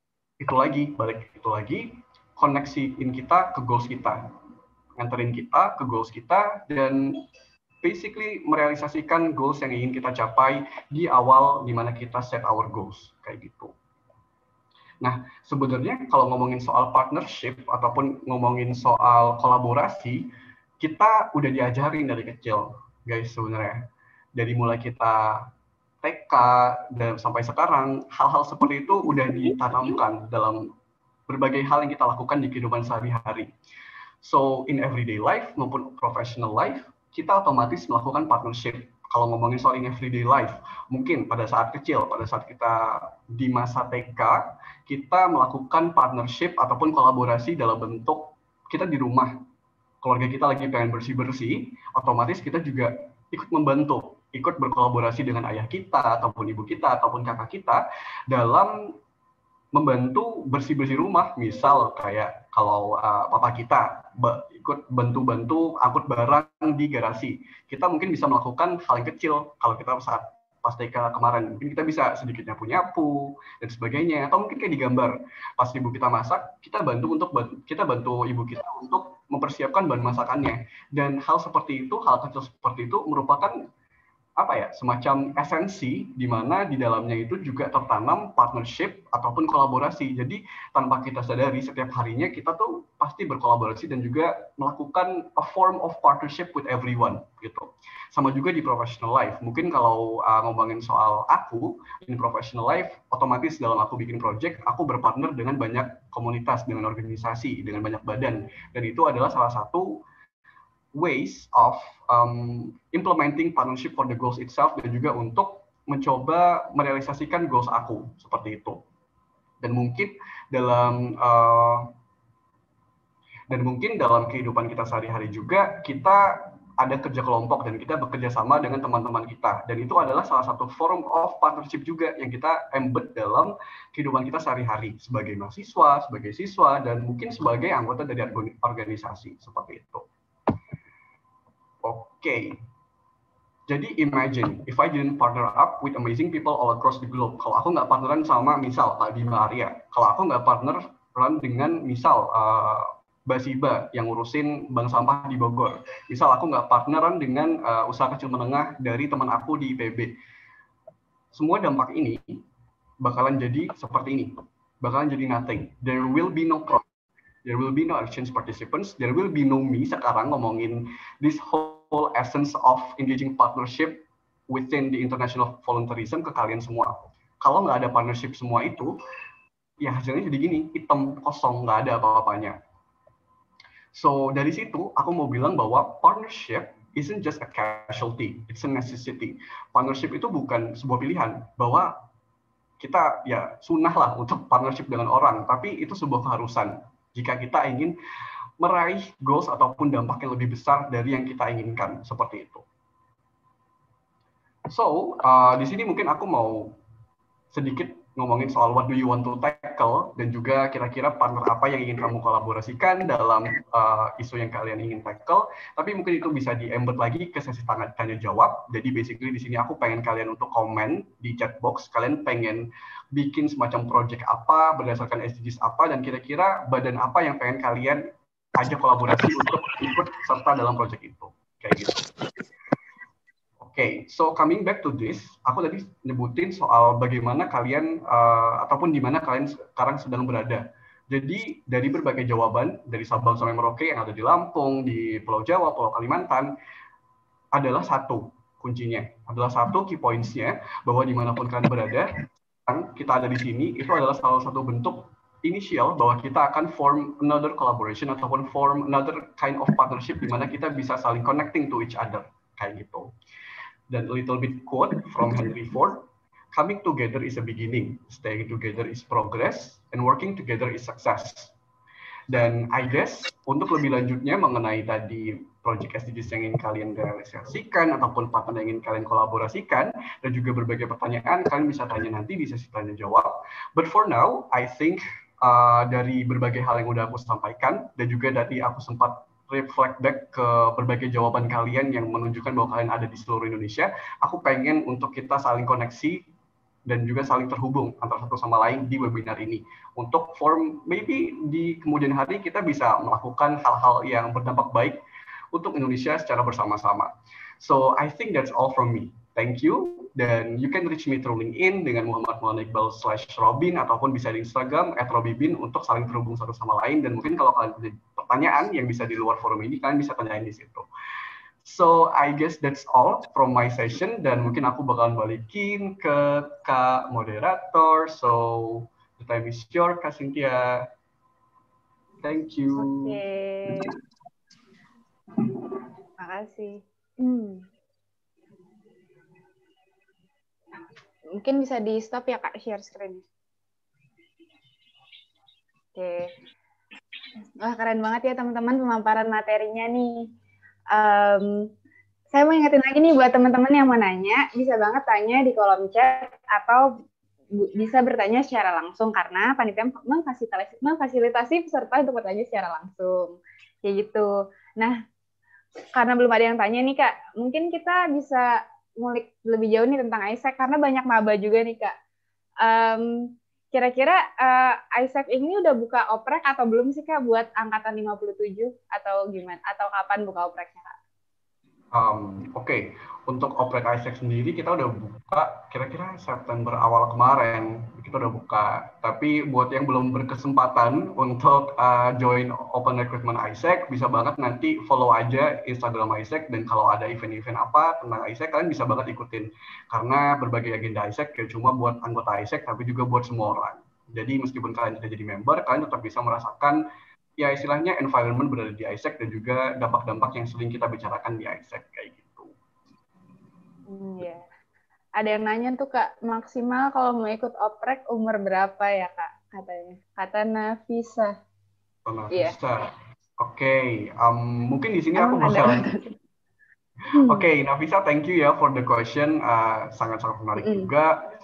balik itu lagi, koneksiin kita ke goals kita, nganterin kita ke goals kita, dan basically merealisasikan goals yang ingin kita capai di awal di mana kita set our goals, kayak gitu. Nah, sebenarnya kalau ngomongin soal partnership ataupun ngomongin soal kolaborasi, kita udah diajarin dari kecil, guys, sebenarnya. Dari mulai kita TK dan sampai sekarang, hal-hal seperti itu udah ditanamkan dalam berbagai hal yang kita lakukan di kehidupan sehari-hari. So, in everyday life maupun professional life, kita otomatis melakukan partnership. Kalau ngomongin soal in everyday life, mungkin pada saat kecil, pada saat kita di masa TK, kita melakukan partnership ataupun kolaborasi dalam bentuk kita di rumah. Keluarga kita lagi pengen bersih-bersih, otomatis kita juga ikut membantu, ikut berkolaborasi dengan ayah kita, ataupun ibu kita, ataupun kakak kita, dalam membantu bersih-bersih rumah. Misal kayak kalau papa kita ikut bantu-bantu angkut barang di garasi, kita mungkin bisa melakukan hal yang kecil. Kalau kita saat pas TK kemarin, mungkin kita bisa sedikit nyapu-nyapu dan sebagainya. Atau mungkin kayak digambar, pas ibu kita masak, kita bantu ibu kita untuk mempersiapkan bahan masakannya. Dan hal seperti itu, hal kecil seperti itu merupakan semacam esensi di mana di dalamnya itu juga tertanam partnership ataupun kolaborasi. Jadi tanpa kita sadari setiap harinya kita tuh pasti berkolaborasi dan juga melakukan a form of partnership with everyone gitu. Sama juga di professional life. Mungkin kalau ngomongin soal aku in professional life, otomatis dalam aku bikin project, aku berpartner dengan banyak komunitas, dengan organisasi, dengan banyak badan. Dan itu adalah salah satu ways of implementing partnership for the goals itself, dan juga untuk mencoba merealisasikan goals aku, seperti itu. Dan mungkin dalam kehidupan kita sehari-hari juga kita ada kerja kelompok dan kita bekerja sama dengan teman-teman kita, dan itu adalah salah satu form of partnership juga yang kita embed dalam kehidupan kita sehari-hari sebagai mahasiswa, sebagai siswa, dan mungkin sebagai anggota dari organisasi, seperti itu. Oke. Jadi imagine if I didn't partner up with amazing people all across the globe. Kalau aku nggak partneran sama misal Kak Bima Arya, kalau aku nggak partneran dengan misal Mbak Siba yang ngurusin bank sampah di Bogor, misal aku nggak partneran dengan usaha kecil menengah dari teman aku di IPB, semua dampak ini bakalan jadi seperti ini, bakalan jadi nothing. There will be no progress. There will be no exchange participants. There will be no me sekarang ngomongin this whole essence of engaging partnership within the international volunteerism ke kalian semua. Kalau nggak ada partnership semua itu, ya hasilnya jadi gini, hitam kosong, nggak ada apa-apanya. So dari situ aku mau bilang bahwa partnership isn't just a casualty, it's a necessity. Partnership itu bukan sebuah pilihan, bahwa kita ya sunnah lah untuk partnership dengan orang, tapi itu sebuah keharusan jika kita ingin meraih goals ataupun dampak yang lebih besar dari yang kita inginkan, seperti itu. So, di sini mungkin aku mau sedikit ngomongin soal what do you want to tackle, dan juga kira-kira partner apa yang ingin kamu kolaborasikan dalam isu yang kalian ingin tackle. Tapi mungkin itu bisa di-embed lagi ke sesi tanya jawab. Jadi basically di sini aku pengen kalian untuk komen di chat box, kalian pengen bikin semacam project apa berdasarkan SDGs apa, dan kira-kira badan apa yang pengen kalian ajak kolaborasi untuk ikut serta dalam project itu. Kayak gitu. Okay, so coming back to this, aku tadi nyebutin soal bagaimana kalian ataupun di mana kalian sekarang sedang berada. Jadi dari berbagai jawaban dari Sabang sampai Merauke yang ada di Lampung, di Pulau Jawa, Pulau Kalimantan, adalah satu kuncinya, adalah satu key points-nya, bahwa dimanapun kalian berada, kita ada di sini, itu adalah salah satu bentuk inisial bahwa kita akan form another collaboration ataupun form another kind of partnership di mana kita bisa saling connecting to each other, kayak gitu. Dan a little bit quote from Henry Ford, coming together is a beginning, staying together is progress, and working together is success. Dan I guess untuk lebih lanjutnya mengenai tadi project SDGs yang ingin kalian realisasikan ataupun partner yang ingin kalian kolaborasikan, dan juga berbagai pertanyaan, kalian bisa tanya nanti di sesi tanya jawab. But for now, I think dari berbagai hal yang udah aku sampaikan, dan juga tadi aku sempat reflect back ke berbagai jawaban kalian yang menunjukkan bahwa kalian ada di seluruh Indonesia, aku pengen untuk kita saling koneksi dan juga saling terhubung antara satu sama lain di webinar ini. Untuk form, maybe di kemudian hari kita bisa melakukan hal-hal yang berdampak baik untuk Indonesia secara bersama-sama. So, I think that's all from me. Thank you. Dan you can reach me through LinkedIn dengan Muhammad_Iqbal/Robin, ataupun bisa di Instagram @robibin untuk saling terhubung satu sama lain. Dan mungkin kalau kalian punya pertanyaan yang bisa di luar forum ini, kalian bisa tanyain di situ. So, I guess that's all from my session, dan mungkin aku bakalan balikin ke Kak Moderator. So, the time is yours, Kak Cynthia. Thank you. Oke. Makasih. Mungkin bisa di stop ya Kak, share screen. Oke. Wah, keren banget ya teman-teman pemaparan materinya nih. Saya mau ingetin lagi nih buat teman-teman yang mau nanya, bisa banget tanya di kolom chat atau bisa bertanya secara langsung, karena panitia memfasilitasi peserta untuk bertanya secara langsung. Kayak gitu. Nah, karena belum ada yang tanya nih Kak, mungkin kita bisa ngulik lebih jauh nih tentang ISEC, karena banyak maba juga nih Kak. Kira-kira ISEC ini udah buka oprek atau belum sih Kak buat angkatan 57 atau gimana? Atau kapan buka opreknya Kak? Oke. Untuk oprek ISEC sendiri kita udah buka kira-kira September awal kemarin, kita udah buka. Tapi buat yang belum berkesempatan untuk join Open Recruitment ISEC, bisa banget nanti follow aja Instagram ISEC, dan kalau ada event-event apa tentang ISEC, kalian bisa banget ikutin. Karena berbagai agenda ISEC gak cuma buat anggota ISEC, tapi juga buat semua orang. Jadi meskipun kalian tidak jadi member, kalian tetap bisa merasakan ya istilahnya environment berada di ISEC, dan juga dampak-dampak yang sering kita bicarakan di ISEC kayak gitu. Iya. Ada yang nanya tuh Kak, maksimal kalau mau ikut oprek umur berapa ya Kak katanya? Kata Nafisa. Nafisa. Yeah. Oke. Mungkin di sini aku bakalan. Oke, Nafisa, thank you ya for the question. Sangat-sangat menarik juga.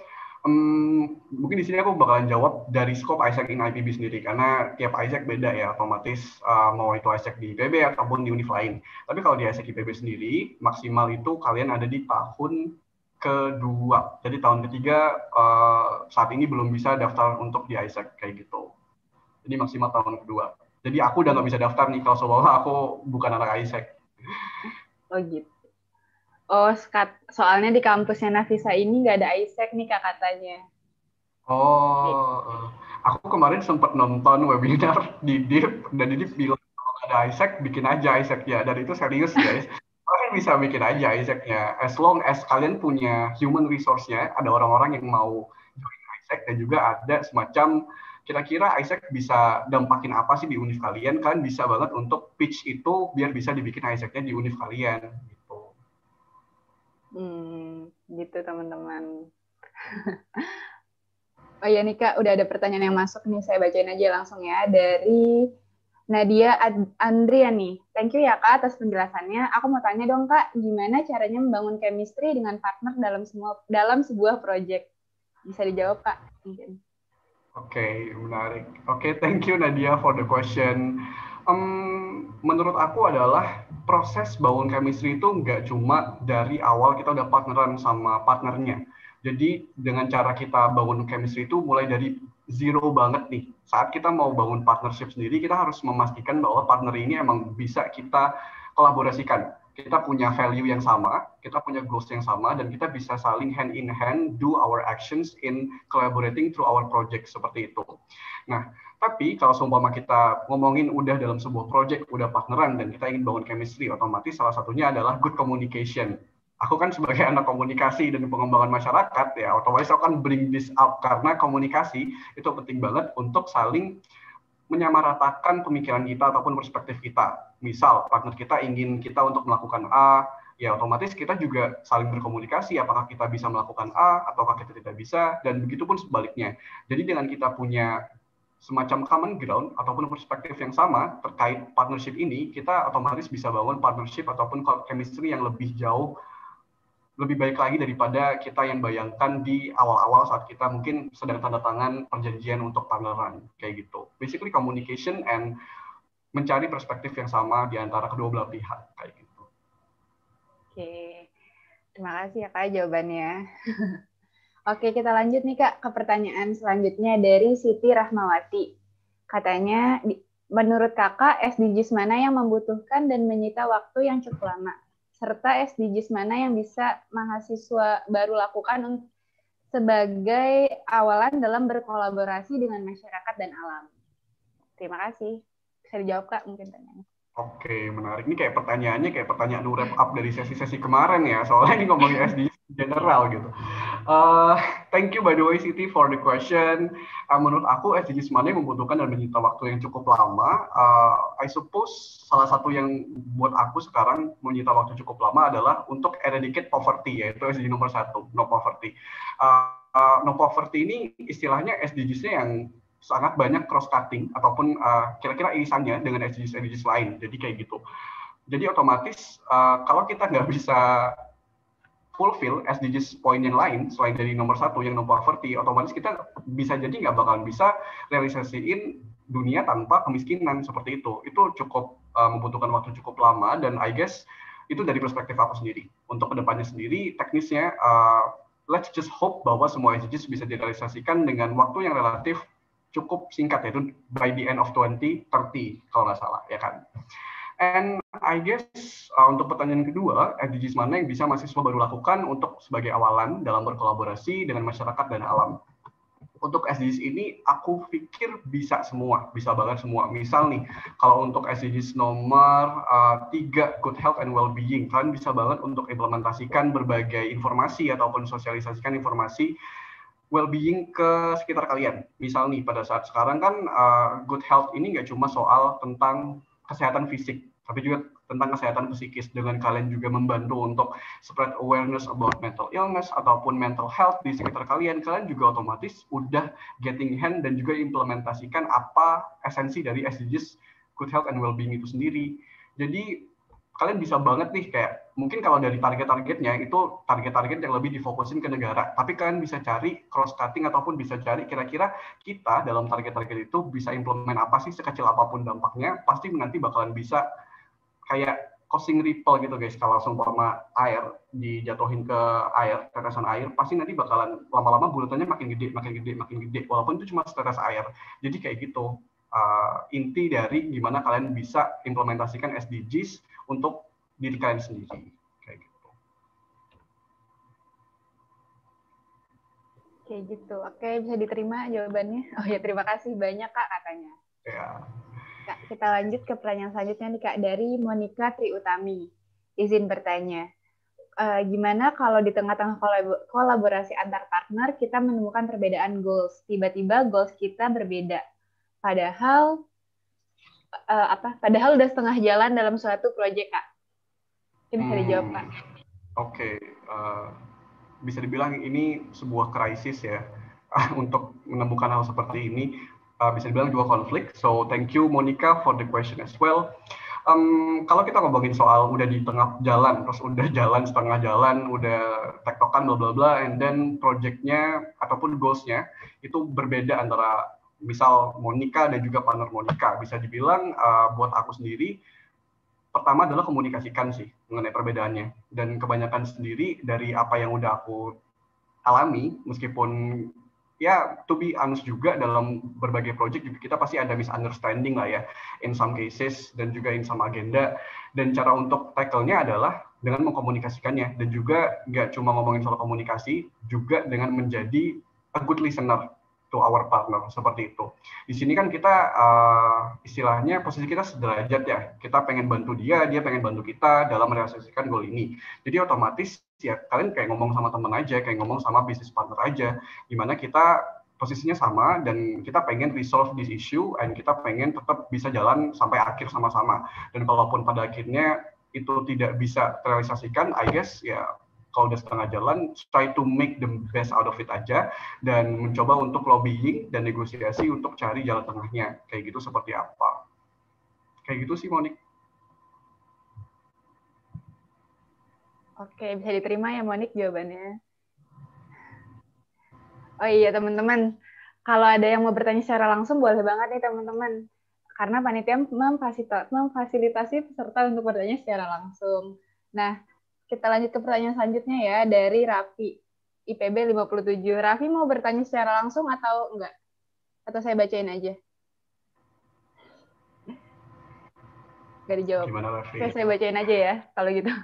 Mungkin di sini aku bakalan jawab dari scope ISEC in IPB sendiri, karena tiap ISEC beda ya, otomatis mau itu ISEC di IPB ataupun di univ lain. Tapi kalau di ISEC IPB sendiri, maksimal itu kalian ada di tahun kedua. Jadi tahun ketiga saat ini belum bisa daftar untuk di ISEC kayak gitu. Jadi maksimal tahun kedua. Jadi aku udah nggak bisa daftar nih kalau soalnya aku bukan anak ISEC. Oh gitu. Oh, soalnya di kampusnya Nafisa ini nggak ada ISEC nih Kak katanya. Oh, aku kemarin sempat nonton webinar di DIP, dan DIP bilang kalau ada ISEC, bikin aja ISEC-nya. Dan itu serius guys. Kalian bisa bikin aja ISEC-nya. As long as kalian punya human resource-nya, ada orang-orang yang mau join ISEC, dan juga ada semacam kira-kira ISEC bisa dampakin apa sih di univ kalian, kalian bisa banget untuk pitch itu biar bisa dibikin ISEC-nya di univ kalian. Gitu teman-teman. Oh iya nih Kak, udah ada pertanyaan yang masuk nih, saya bacain aja langsung ya. Dari Nadia Andriani. Thank you ya Kak atas penjelasannya. Aku mau tanya dong Kak, gimana caranya membangun chemistry dengan partner dalam sebuah project? Bisa dijawab Kak? Mungkin. Oke, menarik. Oke, thank you Nadia for the question. Menurut aku adalah proses bangun chemistry itu nggak cuma dari awal kita udah partneran sama partnernya. Jadi dengan cara kita bangun chemistry itu mulai dari zero banget nih. Saat kita mau bangun partnership sendiri, kita harus memastikan bahwa partner ini emang bisa kita kolaborasikan. Kita punya value yang sama, kita punya goals yang sama, dan kita bisa saling hand in hand do our actions in collaborating through our project seperti itu. Nah, tapi kalau seumpama kita ngomongin udah dalam sebuah project, udah partneran, dan kita ingin bangun chemistry, otomatis salah satunya adalah good communication. Aku kan sebagai anak komunikasi dan pengembangan masyarakat, ya otomatis aku akan bring this up, karena komunikasi itu penting banget untuk saling menyamaratakan pemikiran kita ataupun perspektif kita. Misal, partner kita ingin kita untuk melakukan A, ya otomatis kita juga saling berkomunikasi, apakah kita bisa melakukan A, ataukah kita tidak bisa, dan begitu pun sebaliknya. Jadi dengan kita punya semacam common ground ataupun perspektif yang sama terkait partnership ini, kita otomatis bisa bangun partnership ataupun chemistry yang lebih jauh, lebih baik lagi daripada kita yang bayangkan di awal-awal saat kita mungkin sedang tanda tangan perjanjian untuk partneran kayak gitu. Basically communication and mencari perspektif yang sama di antara kedua belah pihak kayak gitu. Oke, terima kasih ya Kak jawabannya. Oke, kita lanjut nih Kak ke pertanyaan selanjutnya dari Siti Rahmawati. Katanya, menurut Kakak SDGs mana yang membutuhkan dan menyita waktu yang cukup lama? Serta SDGs mana yang bisa mahasiswa baru lakukan sebagai awalan dalam berkolaborasi dengan masyarakat dan alam? Terima kasih. Bisa dijawab Kak mungkin pertanyaannya. Oke, menarik. Ini kayak pertanyaannya kayak pertanyaan wrap up dari sesi-sesi kemarin ya, soalnya ini ngomongin SDGs general gitu. Thank you by the way Siti for the question. Menurut aku SDGs mana yang membutuhkan dan menyita waktu yang cukup lama? I suppose salah satu yang buat aku sekarang menyita waktu cukup lama adalah untuk eradicate poverty, yaitu SDG nomor 1, no poverty. No poverty ini istilahnya SDGs-nya yang sangat banyak cross-cutting ataupun kira-kira irisannya dengan SDGs lain. Jadi kayak gitu. Jadi otomatis kalau kita nggak bisa fulfill SDGs poin yang lain selain dari nomor 1 yang no poverty, otomatis kita bisa jadi nggak bakalan bisa realisasiin dunia tanpa kemiskinan seperti itu. Itu cukup membutuhkan waktu cukup lama, dan I guess itu dari perspektif aku sendiri. Untuk kedepannya sendiri, teknisnya let's just hope bahwa semua SDGs bisa direalisasikan dengan waktu yang relatif cukup singkat, yaitu by the end of 2030 kalau nggak salah, ya kan. And I guess untuk pertanyaan kedua, SDGs mana yang bisa mahasiswa baru lakukan untuk sebagai awalan dalam berkolaborasi dengan masyarakat dan alam? Untuk SDGs ini, aku pikir bisa semua, bisa banget semua. Misal nih, kalau untuk SDGs nomor 3, Good Health and Well-being, kalian bisa banget untuk implementasikan berbagai informasi ataupun sosialisasikan informasi well-being ke sekitar kalian. Misal nih, pada saat sekarang kan good health ini nggak cuma soal tentang kesehatan fisik, tapi juga tentang kesehatan psikis. Dengan kalian juga membantu untuk spread awareness about mental illness ataupun mental health di sekitar kalian, kalian juga otomatis udah getting hand dan juga implementasikan apa esensi dari SDGs good health and well-being itu sendiri. Jadi kalian bisa banget nih kayak mungkin kalau dari target-targetnya itu target-target yang lebih difokusin ke negara, tapi kalian bisa cari cross cutting ataupun bisa cari kira-kira kita dalam target-target itu bisa implement apa sih, sekecil apapun dampaknya pasti nanti bakalan bisa kayak causing ripple gitu guys. Kalau langsung umpama air dijatuhin ke air, tetesan air, pasti nanti bakalan lama-lama bulatannya makin gede, makin gede, makin gede, walaupun itu cuma setetes air. Jadi kayak gitu. Inti dari gimana kalian bisa implementasikan SDGs untuk diri kalian sendiri. Kayak gitu. Kayak gitu. Oke, bisa diterima jawabannya. Oh ya, terima kasih banyak Kak katanya. Ya. Kak, kita lanjut ke pertanyaan selanjutnya nih Kak, dari Monica Triutami. Izin bertanya, gimana kalau di tengah-tengah kolaborasi antar partner kita menemukan perbedaan goals? Tiba-tiba goals kita berbeda. Padahal padahal udah setengah jalan dalam suatu proyek, Kak. Ini bisa dijawab, Kak. Oke. Bisa dibilang ini sebuah krisis ya untuk menemukan hal seperti ini. Bisa dibilang juga konflik. So thank you Monica for the question as well. Kalau kita ngomongin soal udah di tengah jalan, terus udah jalan setengah jalan, udah tektokan bla bla bla, and then projectnya ataupun goalsnya itu berbeda antara misal Monica dan juga partner Monica. Bisa dibilang buat aku sendiri, pertama adalah komunikasikan sih mengenai perbedaannya. Dan kebanyakan sendiri dari apa yang udah aku alami, meskipun ya to be honest juga dalam berbagai project juga kita pasti ada misunderstanding lah ya in some cases dan juga in some agenda, dan cara untuk tackle-nya adalah dengan mengkomunikasikannya, dan juga nggak cuma ngomongin soal komunikasi, juga dengan menjadi a good listener to our partner, seperti itu. Di sini kan kita istilahnya posisi kita sederajat ya, kita pengen bantu dia, dia pengen bantu kita dalam merealisasikan goal ini. Jadi otomatis ya kalian kayak ngomong sama teman aja, kayak ngomong sama business partner aja, dimana kita posisinya sama dan kita pengen resolve this issue and kita pengen tetap bisa jalan sampai akhir sama-sama. Dan kalaupun pada akhirnya itu tidak bisa terrealisasikan, I guess ya kalau udah setengah jalan, try to make the best out of it aja, dan mencoba untuk lobbying dan negosiasi untuk cari jalan tengahnya. Kayak gitu seperti apa. Kayak gitu sih, Monik. Oke, bisa diterima ya, Monik, jawabannya. Oh iya, teman-teman. Kalau ada yang mau bertanya secara langsung, boleh banget nih, teman-teman. Karena panitia memfasilitasi peserta untuk bertanya secara langsung. Nah, kita lanjut ke pertanyaan selanjutnya ya, dari Raffi, IPB 57. Raffi mau bertanya secara langsung atau enggak? Atau saya bacain aja? Enggak dijawab. Gimana, Raffi? Oke, saya bacain aja ya, kalau gitu.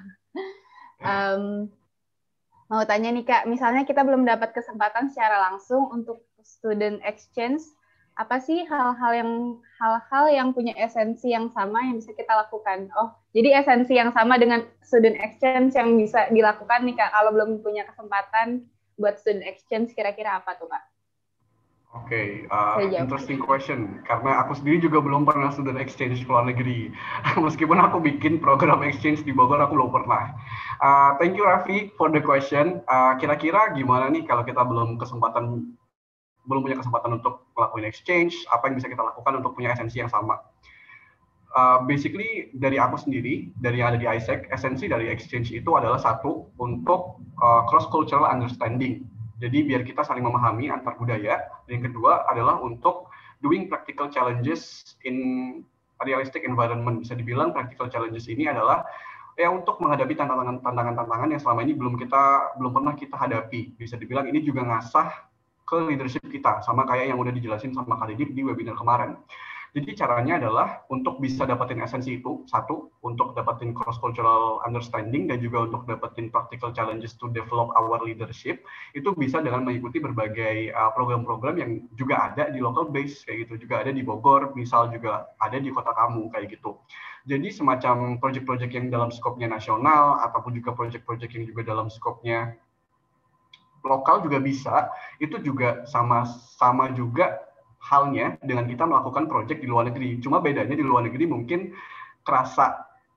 Mau tanya nih Kak, misalnya kita belum dapat kesempatan secara langsung untuk student exchange, apa sih hal-hal yang punya esensi yang sama yang bisa kita lakukan? Oh, jadi esensi yang sama dengan student exchange yang bisa dilakukan nih Kak, kalau belum punya kesempatan buat student exchange, kira-kira apa tuh Kak? Oke, interesting question. Karena aku sendiri juga belum pernah student exchange ke luar negeri. Meskipun aku bikin program exchange di Bogor, aku belum pernah. Thank you Raffi for the question. Kira-kira gimana nih kalau kita belum punya kesempatan untuk melakukan exchange, apa yang bisa kita lakukan untuk punya esensi yang sama? Basically dari aku sendiri, dari yang ada di ISEC, esensi dari exchange itu adalah satu, untuk cross-cultural understanding. Jadi biar kita saling memahami antar budaya. Yang kedua adalah untuk doing practical challenges in a realistic environment. Bisa dibilang practical challenges ini adalah ya untuk menghadapi tantangan-tantangan yang selama ini belum pernah kita hadapi. Bisa dibilang ini juga ngasah ke leadership kita, sama kayak yang udah dijelasin sama Kak Didit di webinar kemarin. Jadi caranya adalah untuk bisa dapetin esensi itu, satu, untuk dapetin cross-cultural understanding, dan juga untuk dapetin practical challenges to develop our leadership, itu bisa dengan mengikuti berbagai program-program yang juga ada di local base, kayak gitu. Juga ada di Bogor, misal juga ada di kota kamu, kayak gitu. Jadi semacam project-project yang dalam skopnya nasional, ataupun juga project-project yang juga dalam skopnya lokal juga bisa, itu juga sama juga halnya dengan kita melakukan project di luar negeri. Cuma bedanya di luar negeri mungkin kerasa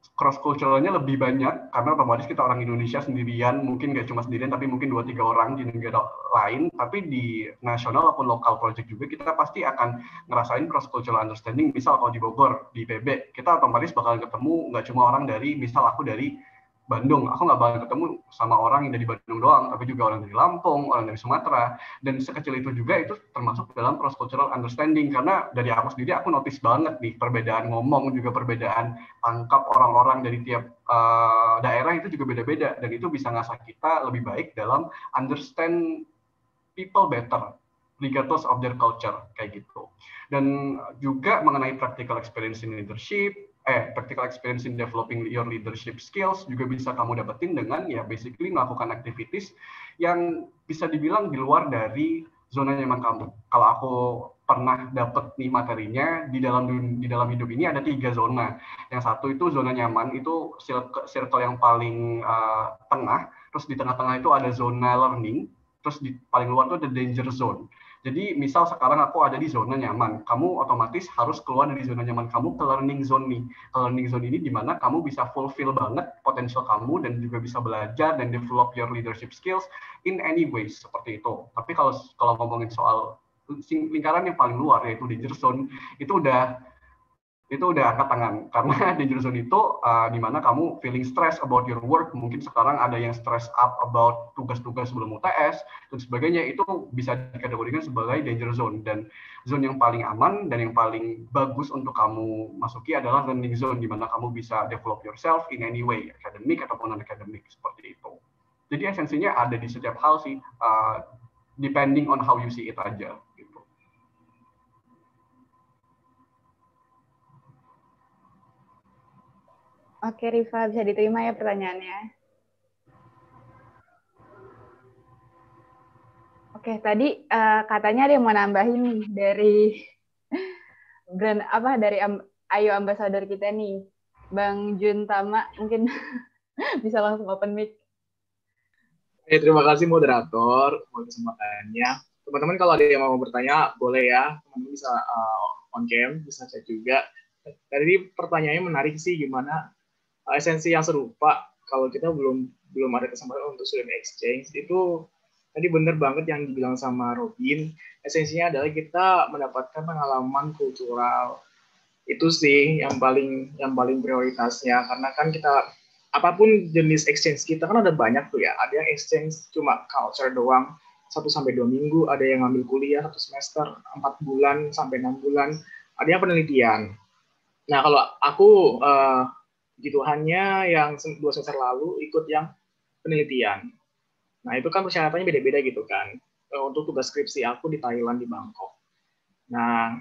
cross culturalnya lebih banyak karena otomatis kita orang Indonesia sendirian, mungkin nggak cuma sendirian tapi mungkin 2-3 orang di negara lain, tapi di nasional maupun lokal project juga kita pasti akan ngerasain cross cultural understanding. Misal kalau di Bogor, di PB, kita otomatis bakal ketemu nggak cuma orang dari, misal aku dari Bandung, aku nggak bakal ketemu sama orang yang dari Bandung doang, tapi juga orang dari Lampung, orang dari Sumatera, dan sekecil itu juga itu termasuk dalam cross cultural understanding, karena dari aku sendiri aku notice banget nih perbedaan ngomong, juga perbedaan tangkap orang-orang dari tiap daerah itu juga beda-beda, dan itu bisa ngasah kita lebih baik dalam understand people better regardless of their culture, kayak gitu. Dan juga mengenai practical experience in leadership, practical experience in developing your leadership skills juga bisa kamu dapetin dengan ya basically melakukan activities yang bisa dibilang di luar dari zona nyaman kamu. Kalau aku pernah dapet nih materinya, di dalam hidup ini ada 3 zona. Yang satu itu zona nyaman, itu circle yang paling tengah, terus di tengah-tengah itu ada zona learning, terus di paling luar itu ada danger zone. Jadi misal sekarang aku ada di zona nyaman, kamu otomatis harus keluar dari zona nyaman kamu ke learning zone nih. Ke learning zone ini di mana kamu bisa fulfill banget potensial kamu dan juga bisa belajar dan develop your leadership skills in any ways seperti itu. Tapi kalau ngomongin soal lingkaran yang paling luar yaitu danger zone, itu udah angkat tangan, karena danger zone itu di mana kamu feeling stress about your work, mungkin sekarang ada yang stress up about tugas-tugas sebelum UTS dan sebagainya, itu bisa dikategorikan sebagai danger zone. Dan zone yang paling aman dan yang paling bagus untuk kamu masuki adalah learning zone, di mana kamu bisa develop yourself in any way, academic ataupun non-academic, seperti itu. Jadi esensinya ada di setiap hal sih, depending on how you see it aja. Oke, Rifa, bisa diterima ya pertanyaannya. Oke, tadi katanya ada yang mau nambahin nih dari brand dari Ayo Ambassador kita nih, Bang Jun Tama, mungkin bisa langsung open mic. Terima kasih moderator buat kesempatannya. Teman-teman kalau ada yang mau bertanya boleh ya, teman-teman bisa on cam, bisa chat juga. Tadi pertanyaannya menarik sih, gimana esensi yang serupa kalau kita belum ada kesempatan untuk student exchange. Itu tadi benar banget yang dibilang sama Robin, esensinya adalah kita mendapatkan pengalaman kultural. Itu sih yang paling prioritasnya, karena kan kita apapun jenis exchange kita kan ada banyak tuh ya. Ada yang exchange cuma culture doang 1-2 minggu, ada yang ngambil kuliah 1 semester 4 bulan sampai 6 bulan, ada yang penelitian. Nah kalau aku hanya yang 2 semester lalu ikut yang penelitian. Nah itu kan persyaratannya beda-beda gitu kan. Untuk tugas skripsi aku di Thailand, di Bangkok. Nah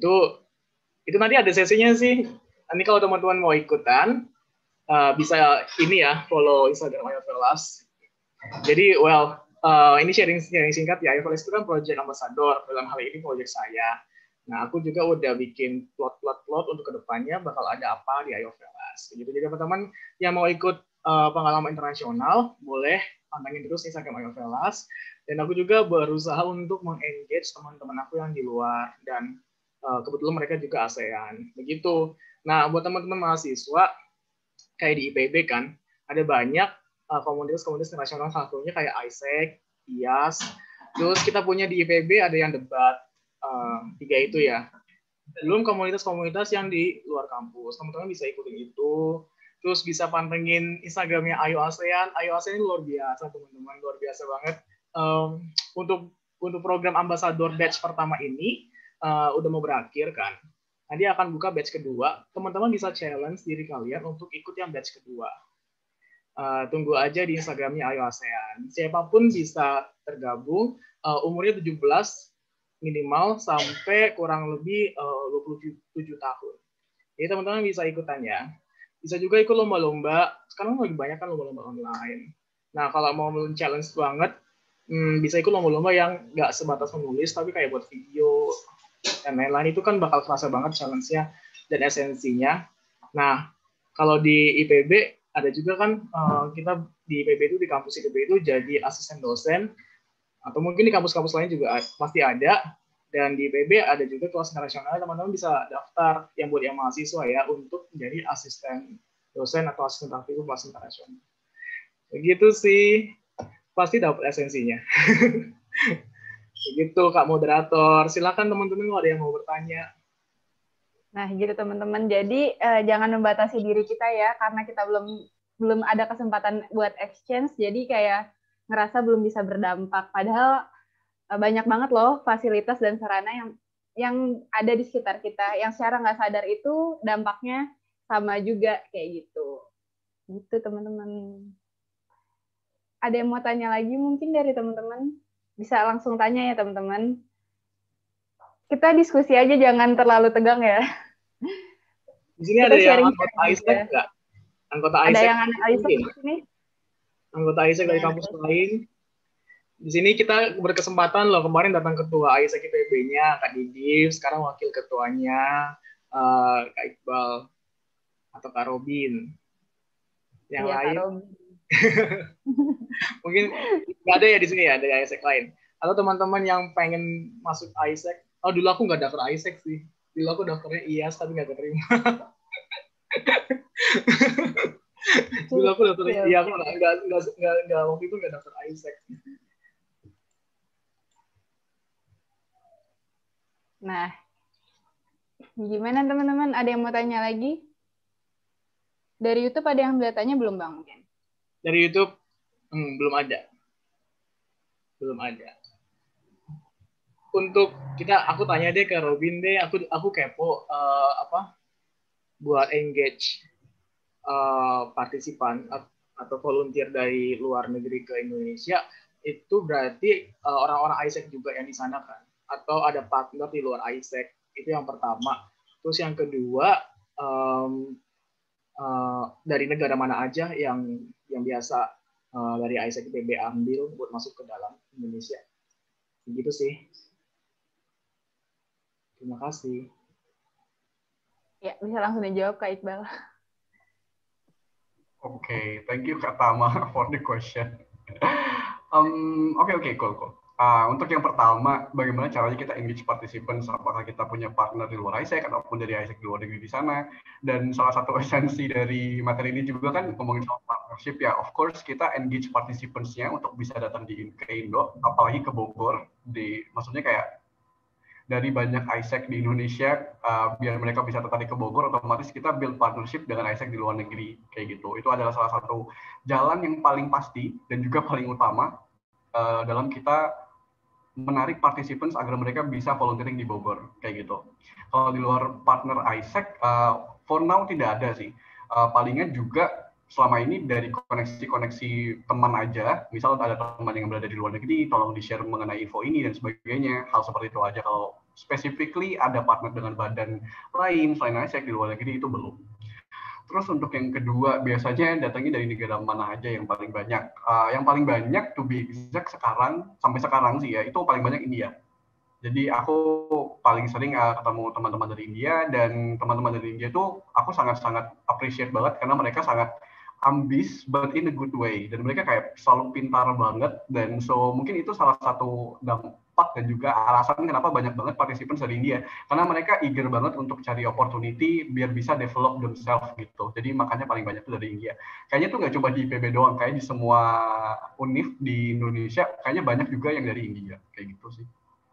itu nanti ada sesinya sih. Nanti kalau teman-teman mau ikutan, bisa ini ya, follow Instagram Ayo Velas. Jadi ini sharing singkat ya. Ayo Velas itu kan project ambassador, dalam hal ini project saya. Nah aku juga udah bikin plot untuk kedepannya bakal ada apa di Ayo Velas. Gitu. Jadi teman-teman yang mau ikut pengalaman internasional boleh pantengin terus Instagram Ayo Velas. Dan aku juga berusaha untuk meng-engage teman-teman aku yang di luar, dan kebetulan mereka juga ASEAN. Begitu. Nah buat teman-teman mahasiswa kayak di IPB kan ada banyak komunitas internasional, salah satunya kayak ISEC, IAS. Terus kita punya di IPB ada yang debat, 3 itu ya. Belum komunitas-komunitas yang di luar kampus. Teman-teman bisa ikutin itu. Terus bisa pantengin Instagramnya Ayo ASEAN. Ayo ASEAN ini luar biasa teman-teman, luar biasa banget. Untuk program Ambassador batch pertama ini udah mau berakhir kan. Nanti akan buka batch kedua. Teman-teman bisa challenge diri kalian untuk ikut yang batch kedua. Tunggu aja di Instagramnya Ayo ASEAN. Siapapun bisa tergabung. Umurnya 17 minimal sampai kurang lebih 27 tahun. Jadi teman-teman bisa ikutan ya. Bisa juga ikut lomba-lomba. Sekarang lagi banyak kan lomba-lomba online. Nah kalau mau challenge banget, bisa ikut lomba-lomba yang nggak sebatas menulis, tapi kayak buat video dan lain-lain. Itu kan bakal terasa banget challenge-nya dan esensinya. Nah kalau di IPB ada juga kan, kita di IPB itu, di kampus IPB itu jadi asisten dosen, atau mungkin di kampus-kampus lain juga pasti ada. Dan di IPB ada juga kelas internasional, teman-teman bisa daftar yang buat yang mahasiswa ya untuk menjadi asisten dosen atau asisten praktikum kelas internasional. Begitu sih, pasti dapat esensinya. Begitu Kak moderator, silakan teman-teman kalau ada yang mau bertanya. Nah, gitu teman-teman. Jadi jangan membatasi diri kita ya, karena kita belum ada kesempatan buat exchange, jadi kayak ngerasa belum bisa berdampak. Padahal banyak banget loh fasilitas dan sarana yang ada di sekitar kita, yang secara nggak sadar itu dampaknya sama juga kayak gitu. Gitu teman-teman. Ada yang mau tanya lagi mungkin dari teman-teman? Bisa langsung tanya ya teman-teman. Kita diskusi aja, jangan terlalu tegang ya. Di sini Kita ada yang sharing anggota ISEC nggak? Anggota ada ISEC yang anak ISEC di sini? Anggota ISEC dari kampus lain. Di sini kita berkesempatan loh, kemarin datang ketua ISEC IPB-nya, Kak Didi, sekarang wakil ketuanya Kak Iqbal atau Kak Robin. Yang iya, lain Kak Robin. mungkin nggak ada ya di sini ya, dari ISEC lain. Atau teman-teman yang pengen masuk ISEC, oh dulu aku nggak daftar ISEC sih. Dulu aku daftarnya IAS tapi nggak keterima. Dulu aku daftarnya iya, aku nggak waktu itu nggak daftar ISEC. Nah, gimana teman-teman? Ada yang mau tanya lagi? Dari YouTube ada yang tanya belum Bang? Mungkin? Dari YouTube belum ada. Belum ada. Untuk aku tanya deh ke Robin deh, aku kepo buat engage partisipan atau volunteer dari luar negeri ke Indonesia, itu berarti orang-orang ISEC juga yang di sana kan? Atau ada partner di luar ISEC? Itu yang pertama. Terus yang kedua, dari negara mana aja yang biasa dari ISEC IPB ambil buat masuk ke dalam Indonesia? Begitu sih. Terima kasih. Ya, bisa langsung dijawab Kak Iqbal. Oke, thank you Kak Tama for the question. Oke, cool. Untuk yang pertama, bagaimana caranya kita engage participants? Apakah kita punya partner di luar ISEC ataupun dari ISEC di luar negeri di sana? Dan salah satu esensi dari materi ini juga kan ngomongin soal partnership ya. Of course, kita engage participants-nya untuk bisa datang ke Indo, apalagi ke Bogor. Maksudnya kayak dari banyak ISEC di Indonesia, biar mereka bisa tertarik ke Bogor, otomatis kita build partnership dengan ISEC di luar negeri, kayak gitu. Itu adalah salah satu jalan yang paling pasti dan juga paling utama dalam kita menarik participants agar mereka bisa volunteering di Bogor, kayak gitu. Kalau di luar partner ISEC, for now tidak ada sih. Palingan juga selama ini dari koneksi-koneksi teman aja, misal ada teman yang berada di luar negeri, tolong di-share mengenai info ini dan sebagainya, hal seperti itu aja. Kalau specifically ada partner dengan badan lain selain ISEC di luar negeri, itu belum. Terus untuk yang kedua, biasanya datangnya dari negara mana aja yang paling banyak? Yang paling banyak, to be exact sampai sekarang sih ya, itu paling banyak India. Jadi aku paling sering ketemu teman-teman dari India, dan teman-teman dari India itu aku sangat-sangat appreciate banget karena mereka sangat ambis but in a good way, dan mereka kayak selalu pintar banget, dan so mungkin itu salah satu dampak dan juga alasan kenapa banyak banget participants dari India, karena mereka eager banget untuk cari opportunity biar bisa develop themselves gitu. Jadi makanya paling banyak itu dari India. Kayaknya tuh nggak cuma di IPB doang, kayak di semua univ di Indonesia kayaknya banyak juga yang dari India, kayak gitu sih.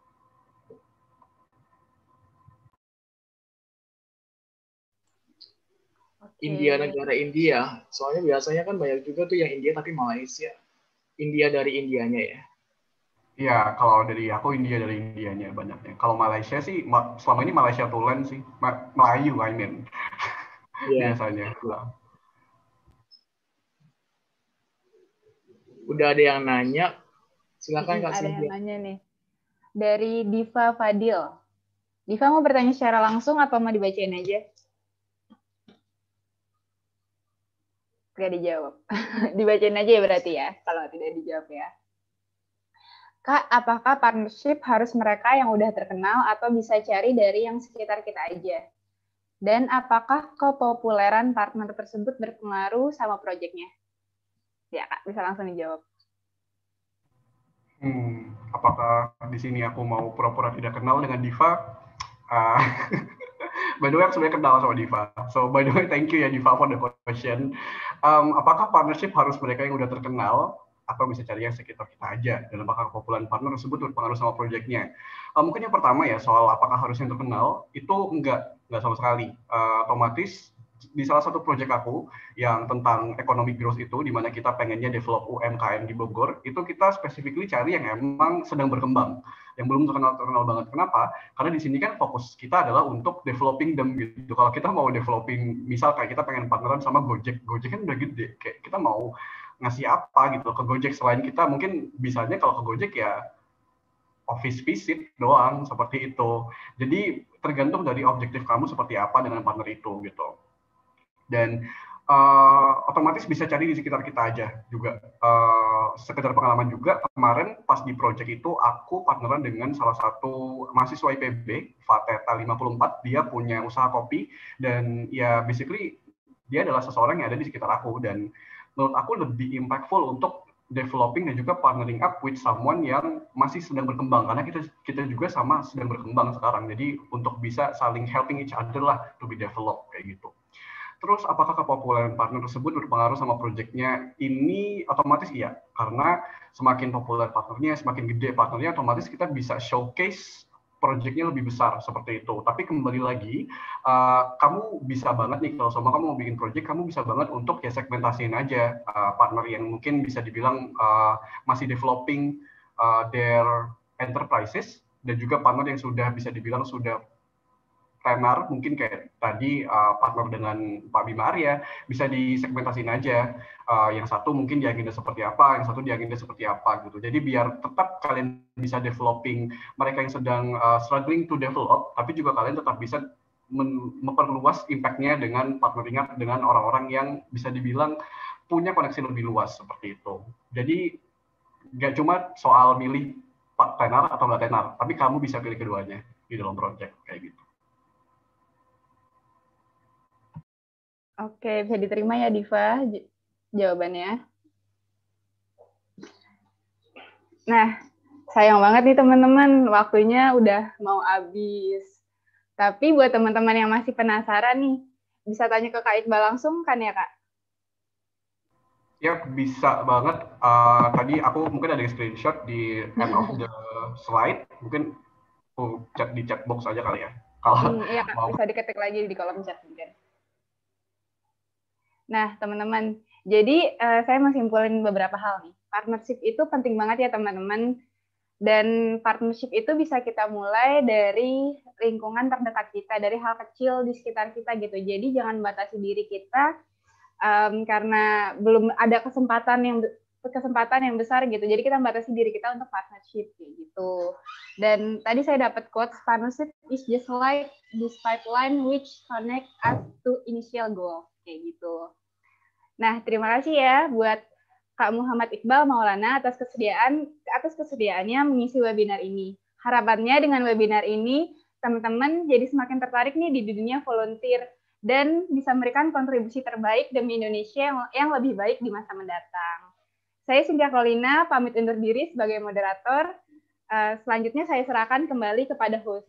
India, negara India, soalnya biasanya kan banyak juga tuh yang India tapi Malaysia. India dari Indianya ya. Iya, kalau dari aku India dari Indianya banyaknya. Kalau Malaysia sih selama ini Malaysia Thailand sih, Melayu I mean. Yeah. Biasanya. Udah ada yang nanya, silakan Kak Ada Cynthia. yang nanya nih. Dari Diva Fadil. Diva mau bertanya secara langsung atau mau dibacain aja? Gak dijawab. Dibacain aja ya berarti ya, kalau tidak dijawab ya. Kak, apakah partnership harus mereka yang udah terkenal atau bisa cari dari yang sekitar kita aja? Dan apakah kepopuleran partner tersebut berpengaruh sama proyeknya? Ya Kak, bisa langsung dijawab. Apakah di sini aku mau pura-pura tidak kenal dengan Diva? By the way, aku sebenarnya kenal sama Diva. So, by the way, thank you ya Diva for the question. Apakah partnership harus mereka yang udah terkenal atau bisa cari yang sekitar kita aja? Dan apakah kepopuleran partner tersebut berpengaruh sama proyeknya? Mungkin yang pertama ya, soal apakah harus yang terkenal, itu enggak sama sekali. Otomatis di salah satu proyek aku yang tentang economic growth itu, di mana kita pengennya develop UMKM di Bogor, itu kita specifically cari yang emang sedang berkembang, yang belum terkenal banget. Kenapa? Karena di sini kan fokus kita adalah untuk developing them gitu. Kalau kita mau developing, misal kayak kita pengen partneran sama Gojek, Gojek kan udah gede, kayak kita mau ngasih apa gitu ke Gojek selain kita mungkin bisanya kalau ke Gojek ya office visit doang seperti itu. Jadi tergantung dari objektif kamu seperti apa dengan partner itu gitu. Dan otomatis bisa cari di sekitar kita aja juga. Sekedar pengalaman juga, kemarin pas di project itu aku partneran dengan salah satu mahasiswa IPB, Fateta 54, dia punya usaha kopi, dan ya basically dia adalah seseorang yang ada di sekitar aku, dan menurut aku lebih impactful untuk developing dan juga partnering up with someone yang masih sedang berkembang, karena kita juga sama sedang berkembang sekarang, jadi untuk bisa saling helping each other lah to be developed kayak gitu. Terus apakah kepopuleran partner tersebut berpengaruh sama proyeknya? Ini otomatis iya, karena semakin populer partnernya, semakin gede partnernya, otomatis kita bisa showcase proyeknya lebih besar seperti itu. Tapi kembali lagi, kamu bisa banget nih kalau sama kamu mau bikin proyek, kamu bisa banget untuk ya segmentasiin aja partner yang mungkin bisa dibilang masih developing their enterprises, dan juga partner yang sudah bisa dibilang sudah tenar, mungkin kayak tadi partner dengan Pak Bima Arya, bisa disegmentasiin aja. Yang satu mungkin di agenda seperti apa, yang satu di agenda seperti apa gitu. Jadi biar tetap kalian bisa developing mereka yang sedang struggling to develop, tapi juga kalian tetap bisa memperluas impact-nya dengan partnering up dengan orang-orang yang bisa dibilang punya koneksi lebih luas seperti itu. Jadi nggak cuma soal milih Pak tenar atau nggak tenar, tapi kamu bisa pilih keduanya di dalam project kayak gitu. Oke, bisa diterima ya Diva jawabannya. Nah, sayang banget nih teman-teman, waktunya udah mau habis. Tapi buat teman-teman yang masih penasaran nih, bisa tanya ke Kak Iqbal langsung kan ya Kak? Ya, bisa banget. Tadi aku mungkin ada screenshot di end of the slide, mungkin chat di chat box aja kali ya. Kalau iya Kak, bisa diketik lagi di kolom chat mungkin. Nah, teman-teman, jadi saya mau simpulin beberapa hal nih. Partnership itu penting banget ya, teman-teman. Dan partnership itu bisa kita mulai dari lingkungan terdekat kita, dari hal kecil di sekitar kita gitu. Jadi jangan batasi diri kita karena belum ada kesempatan yang besar gitu. Jadi kita batasi diri kita untuk partnership kayak gitu. Dan tadi saya dapat quotes, partnership is just like this pipeline which connect us to initial goal kayak gitu. Nah, terima kasih ya buat Kak Muhammad Iqbal Maulana atas kesediaannya mengisi webinar ini. Harapannya dengan webinar ini teman-teman jadi semakin tertarik nih di dunia volunteer dan bisa memberikan kontribusi terbaik demi Indonesia yang lebih baik di masa mendatang. Saya Cynthia Carolina pamit undur diri sebagai moderator. Selanjutnya saya serahkan kembali kepada host.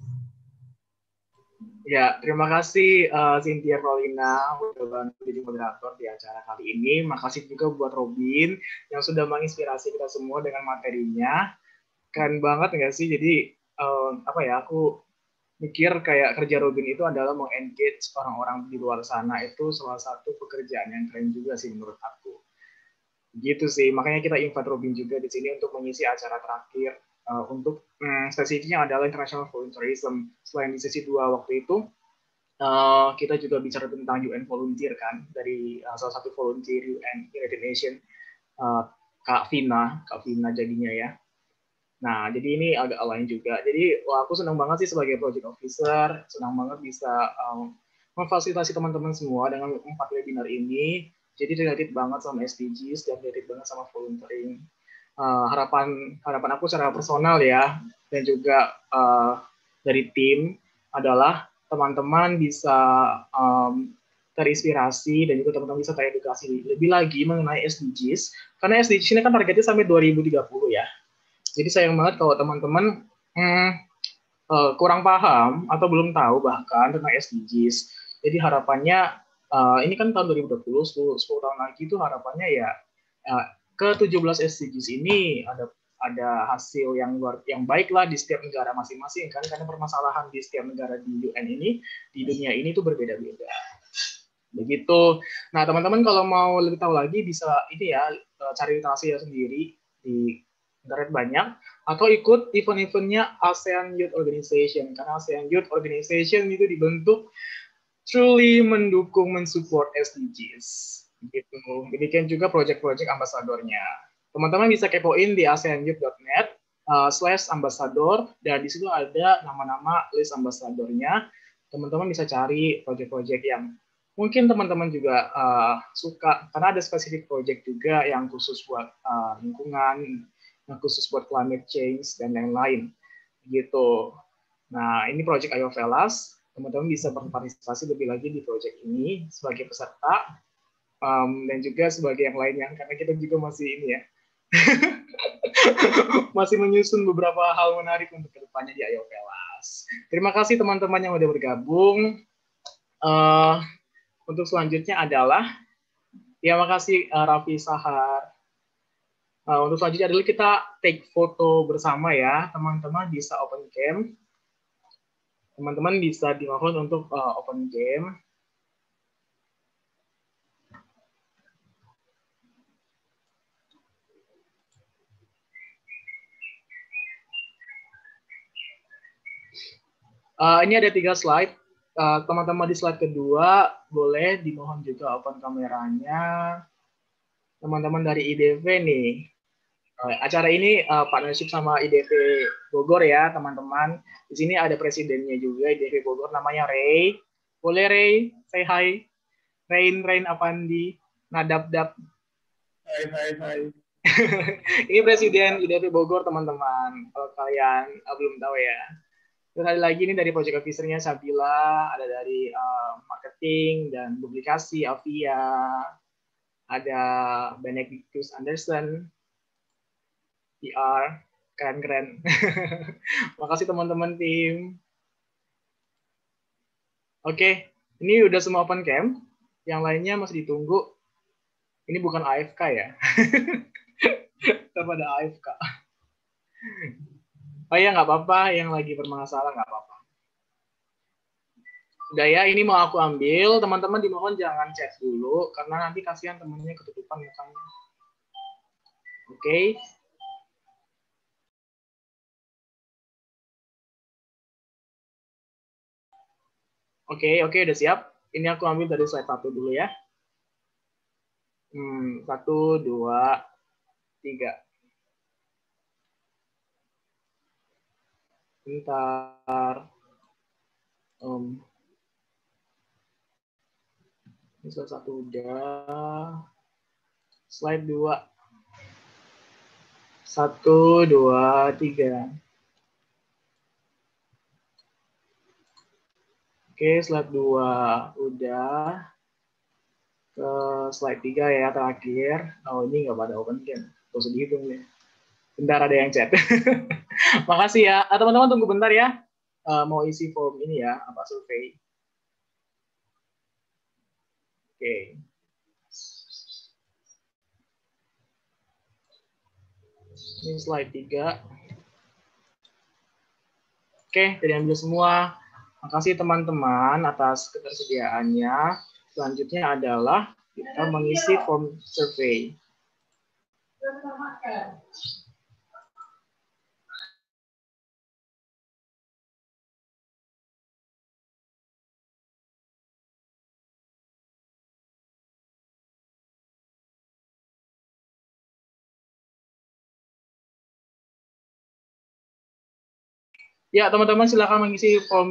Ya, terima kasih Cynthia Carolina udah bantu jadi moderator di acara kali ini. Makasih juga buat Robin yang sudah menginspirasi kita semua dengan materinya. Keren banget nggak sih? Jadi aku mikir kayak kerja Robin itu adalah meng-engage orang-orang di luar sana, itu salah satu pekerjaan yang keren juga sih menurut aku. Gitu sih, makanya kita invite Robin juga di sini untuk mengisi acara terakhir. Untuk spesifiknya adalah International Volunteerism. Selain di sesi 2 waktu itu, kita juga bicara tentang UN Volunteer kan, dari salah satu volunteer UN United Nations, Kak Vina jadinya ya. Nah, jadi ini agak lain juga. Jadi aku senang banget sih sebagai project officer, senang banget bisa memfasilitasi teman-teman semua dengan 4 webinar ini. Jadi related banget sama SDGs dan related banget sama volunteering. Harapan aku secara personal ya, dan juga dari tim adalah teman-teman bisa terinspirasi dan juga teman-teman bisa teredukasi lebih lagi mengenai SDGs, karena SDGs ini kan targetnya sampai 2030 ya. Jadi sayang banget kalau teman-teman kurang paham atau belum tahu bahkan tentang SDGs. Jadi harapannya ini kan tahun 2020, 10 tahun lagi itu harapannya ya ke 17 SDGs ini ada hasil yang baik lah di setiap negara masing-masing kan, karena permasalahan di setiap negara di UN ini, di dunia ini tuh berbeda-beda. Begitu. Nah, teman-teman kalau mau lebih tahu lagi bisa ini ya, cari literasi sendiri di internet banyak, atau ikut event-eventnya ASEAN Youth Organization, karena ASEAN Youth Organization itu dibentuk truly mendukung, mensupport SDGs. Gitu. Demikian juga proyek-proyek ambasadornya. Teman-teman bisa kepoin di aseanyouth.net /ambassador, dan di situ ada nama-nama list ambasadornya. Teman-teman bisa cari proyek-proyek yang mungkin teman-teman juga suka, karena ada spesifik proyek juga yang khusus buat lingkungan, yang khusus buat climate change, dan lain-lain. Gitu. Nah, ini proyek Ayo Velas. Teman-teman bisa berpartisipasi lebih lagi di proyek ini sebagai peserta, dan juga sebagai yang lainnya, karena kita juga masih ini ya, masih menyusun beberapa hal menarik untuk kedepannya di Ayo Velas. Terima kasih teman-teman yang udah bergabung. Untuk selanjutnya adalah, ya makasih Raffi Sahar. Untuk selanjutnya adalah kita take foto bersama ya, teman-teman bisa open cam. Teman-teman bisa dimohon untuk open cam. Ini ada 3 slide. Teman-teman di slide kedua boleh dimohon juga open kameranya. Teman-teman dari IDV nih. Acara ini partnership sama IDV Bogor ya, teman-teman. Di sini ada presidennya juga IDV Bogor, namanya Ray. Boleh Ray, say hi. Rain Apandi, Nadab. Hai. Ini presiden IDV Bogor, teman-teman. Kalau kalian belum tahu ya. Terus ada lagi ini dari project officer-nya Sabila, ada dari marketing dan publikasi Alvia, ada Benedictus Anderson, PR, keren-keren. Makasih teman-teman tim. Oke, ini udah semua open cam, yang lainnya masih ditunggu. Ini bukan AFK ya. Pada AFK. Oh ya, nggak apa-apa, yang lagi bermasalah nggak apa-apa. Udah ya, ini mau aku ambil. Teman-teman dimohon jangan chat dulu, karena nanti kasihan temennya ketutupan mukanya. Oke. Oke, udah siap. Ini aku ambil dari slide 1 dulu ya. 1, 2, 3. Bentar. Ini slide 1 udah. Slide 2. 1, 2, 3. Oke, slide 2 udah. Ke slide 3 ya, terakhir. Oh, ini nggak pada open cam. Terus dihitung nih. Bentar, ada yang chat. Makasih ya. Teman-teman tunggu bentar ya. Mau isi form ini ya, apa survei. Oke. Ini slide 3. Oke, dari ambil semua. Makasih teman-teman atas ketersediaannya. Selanjutnya adalah kita mengisi form survei. Ya, teman-teman silakan mengisi form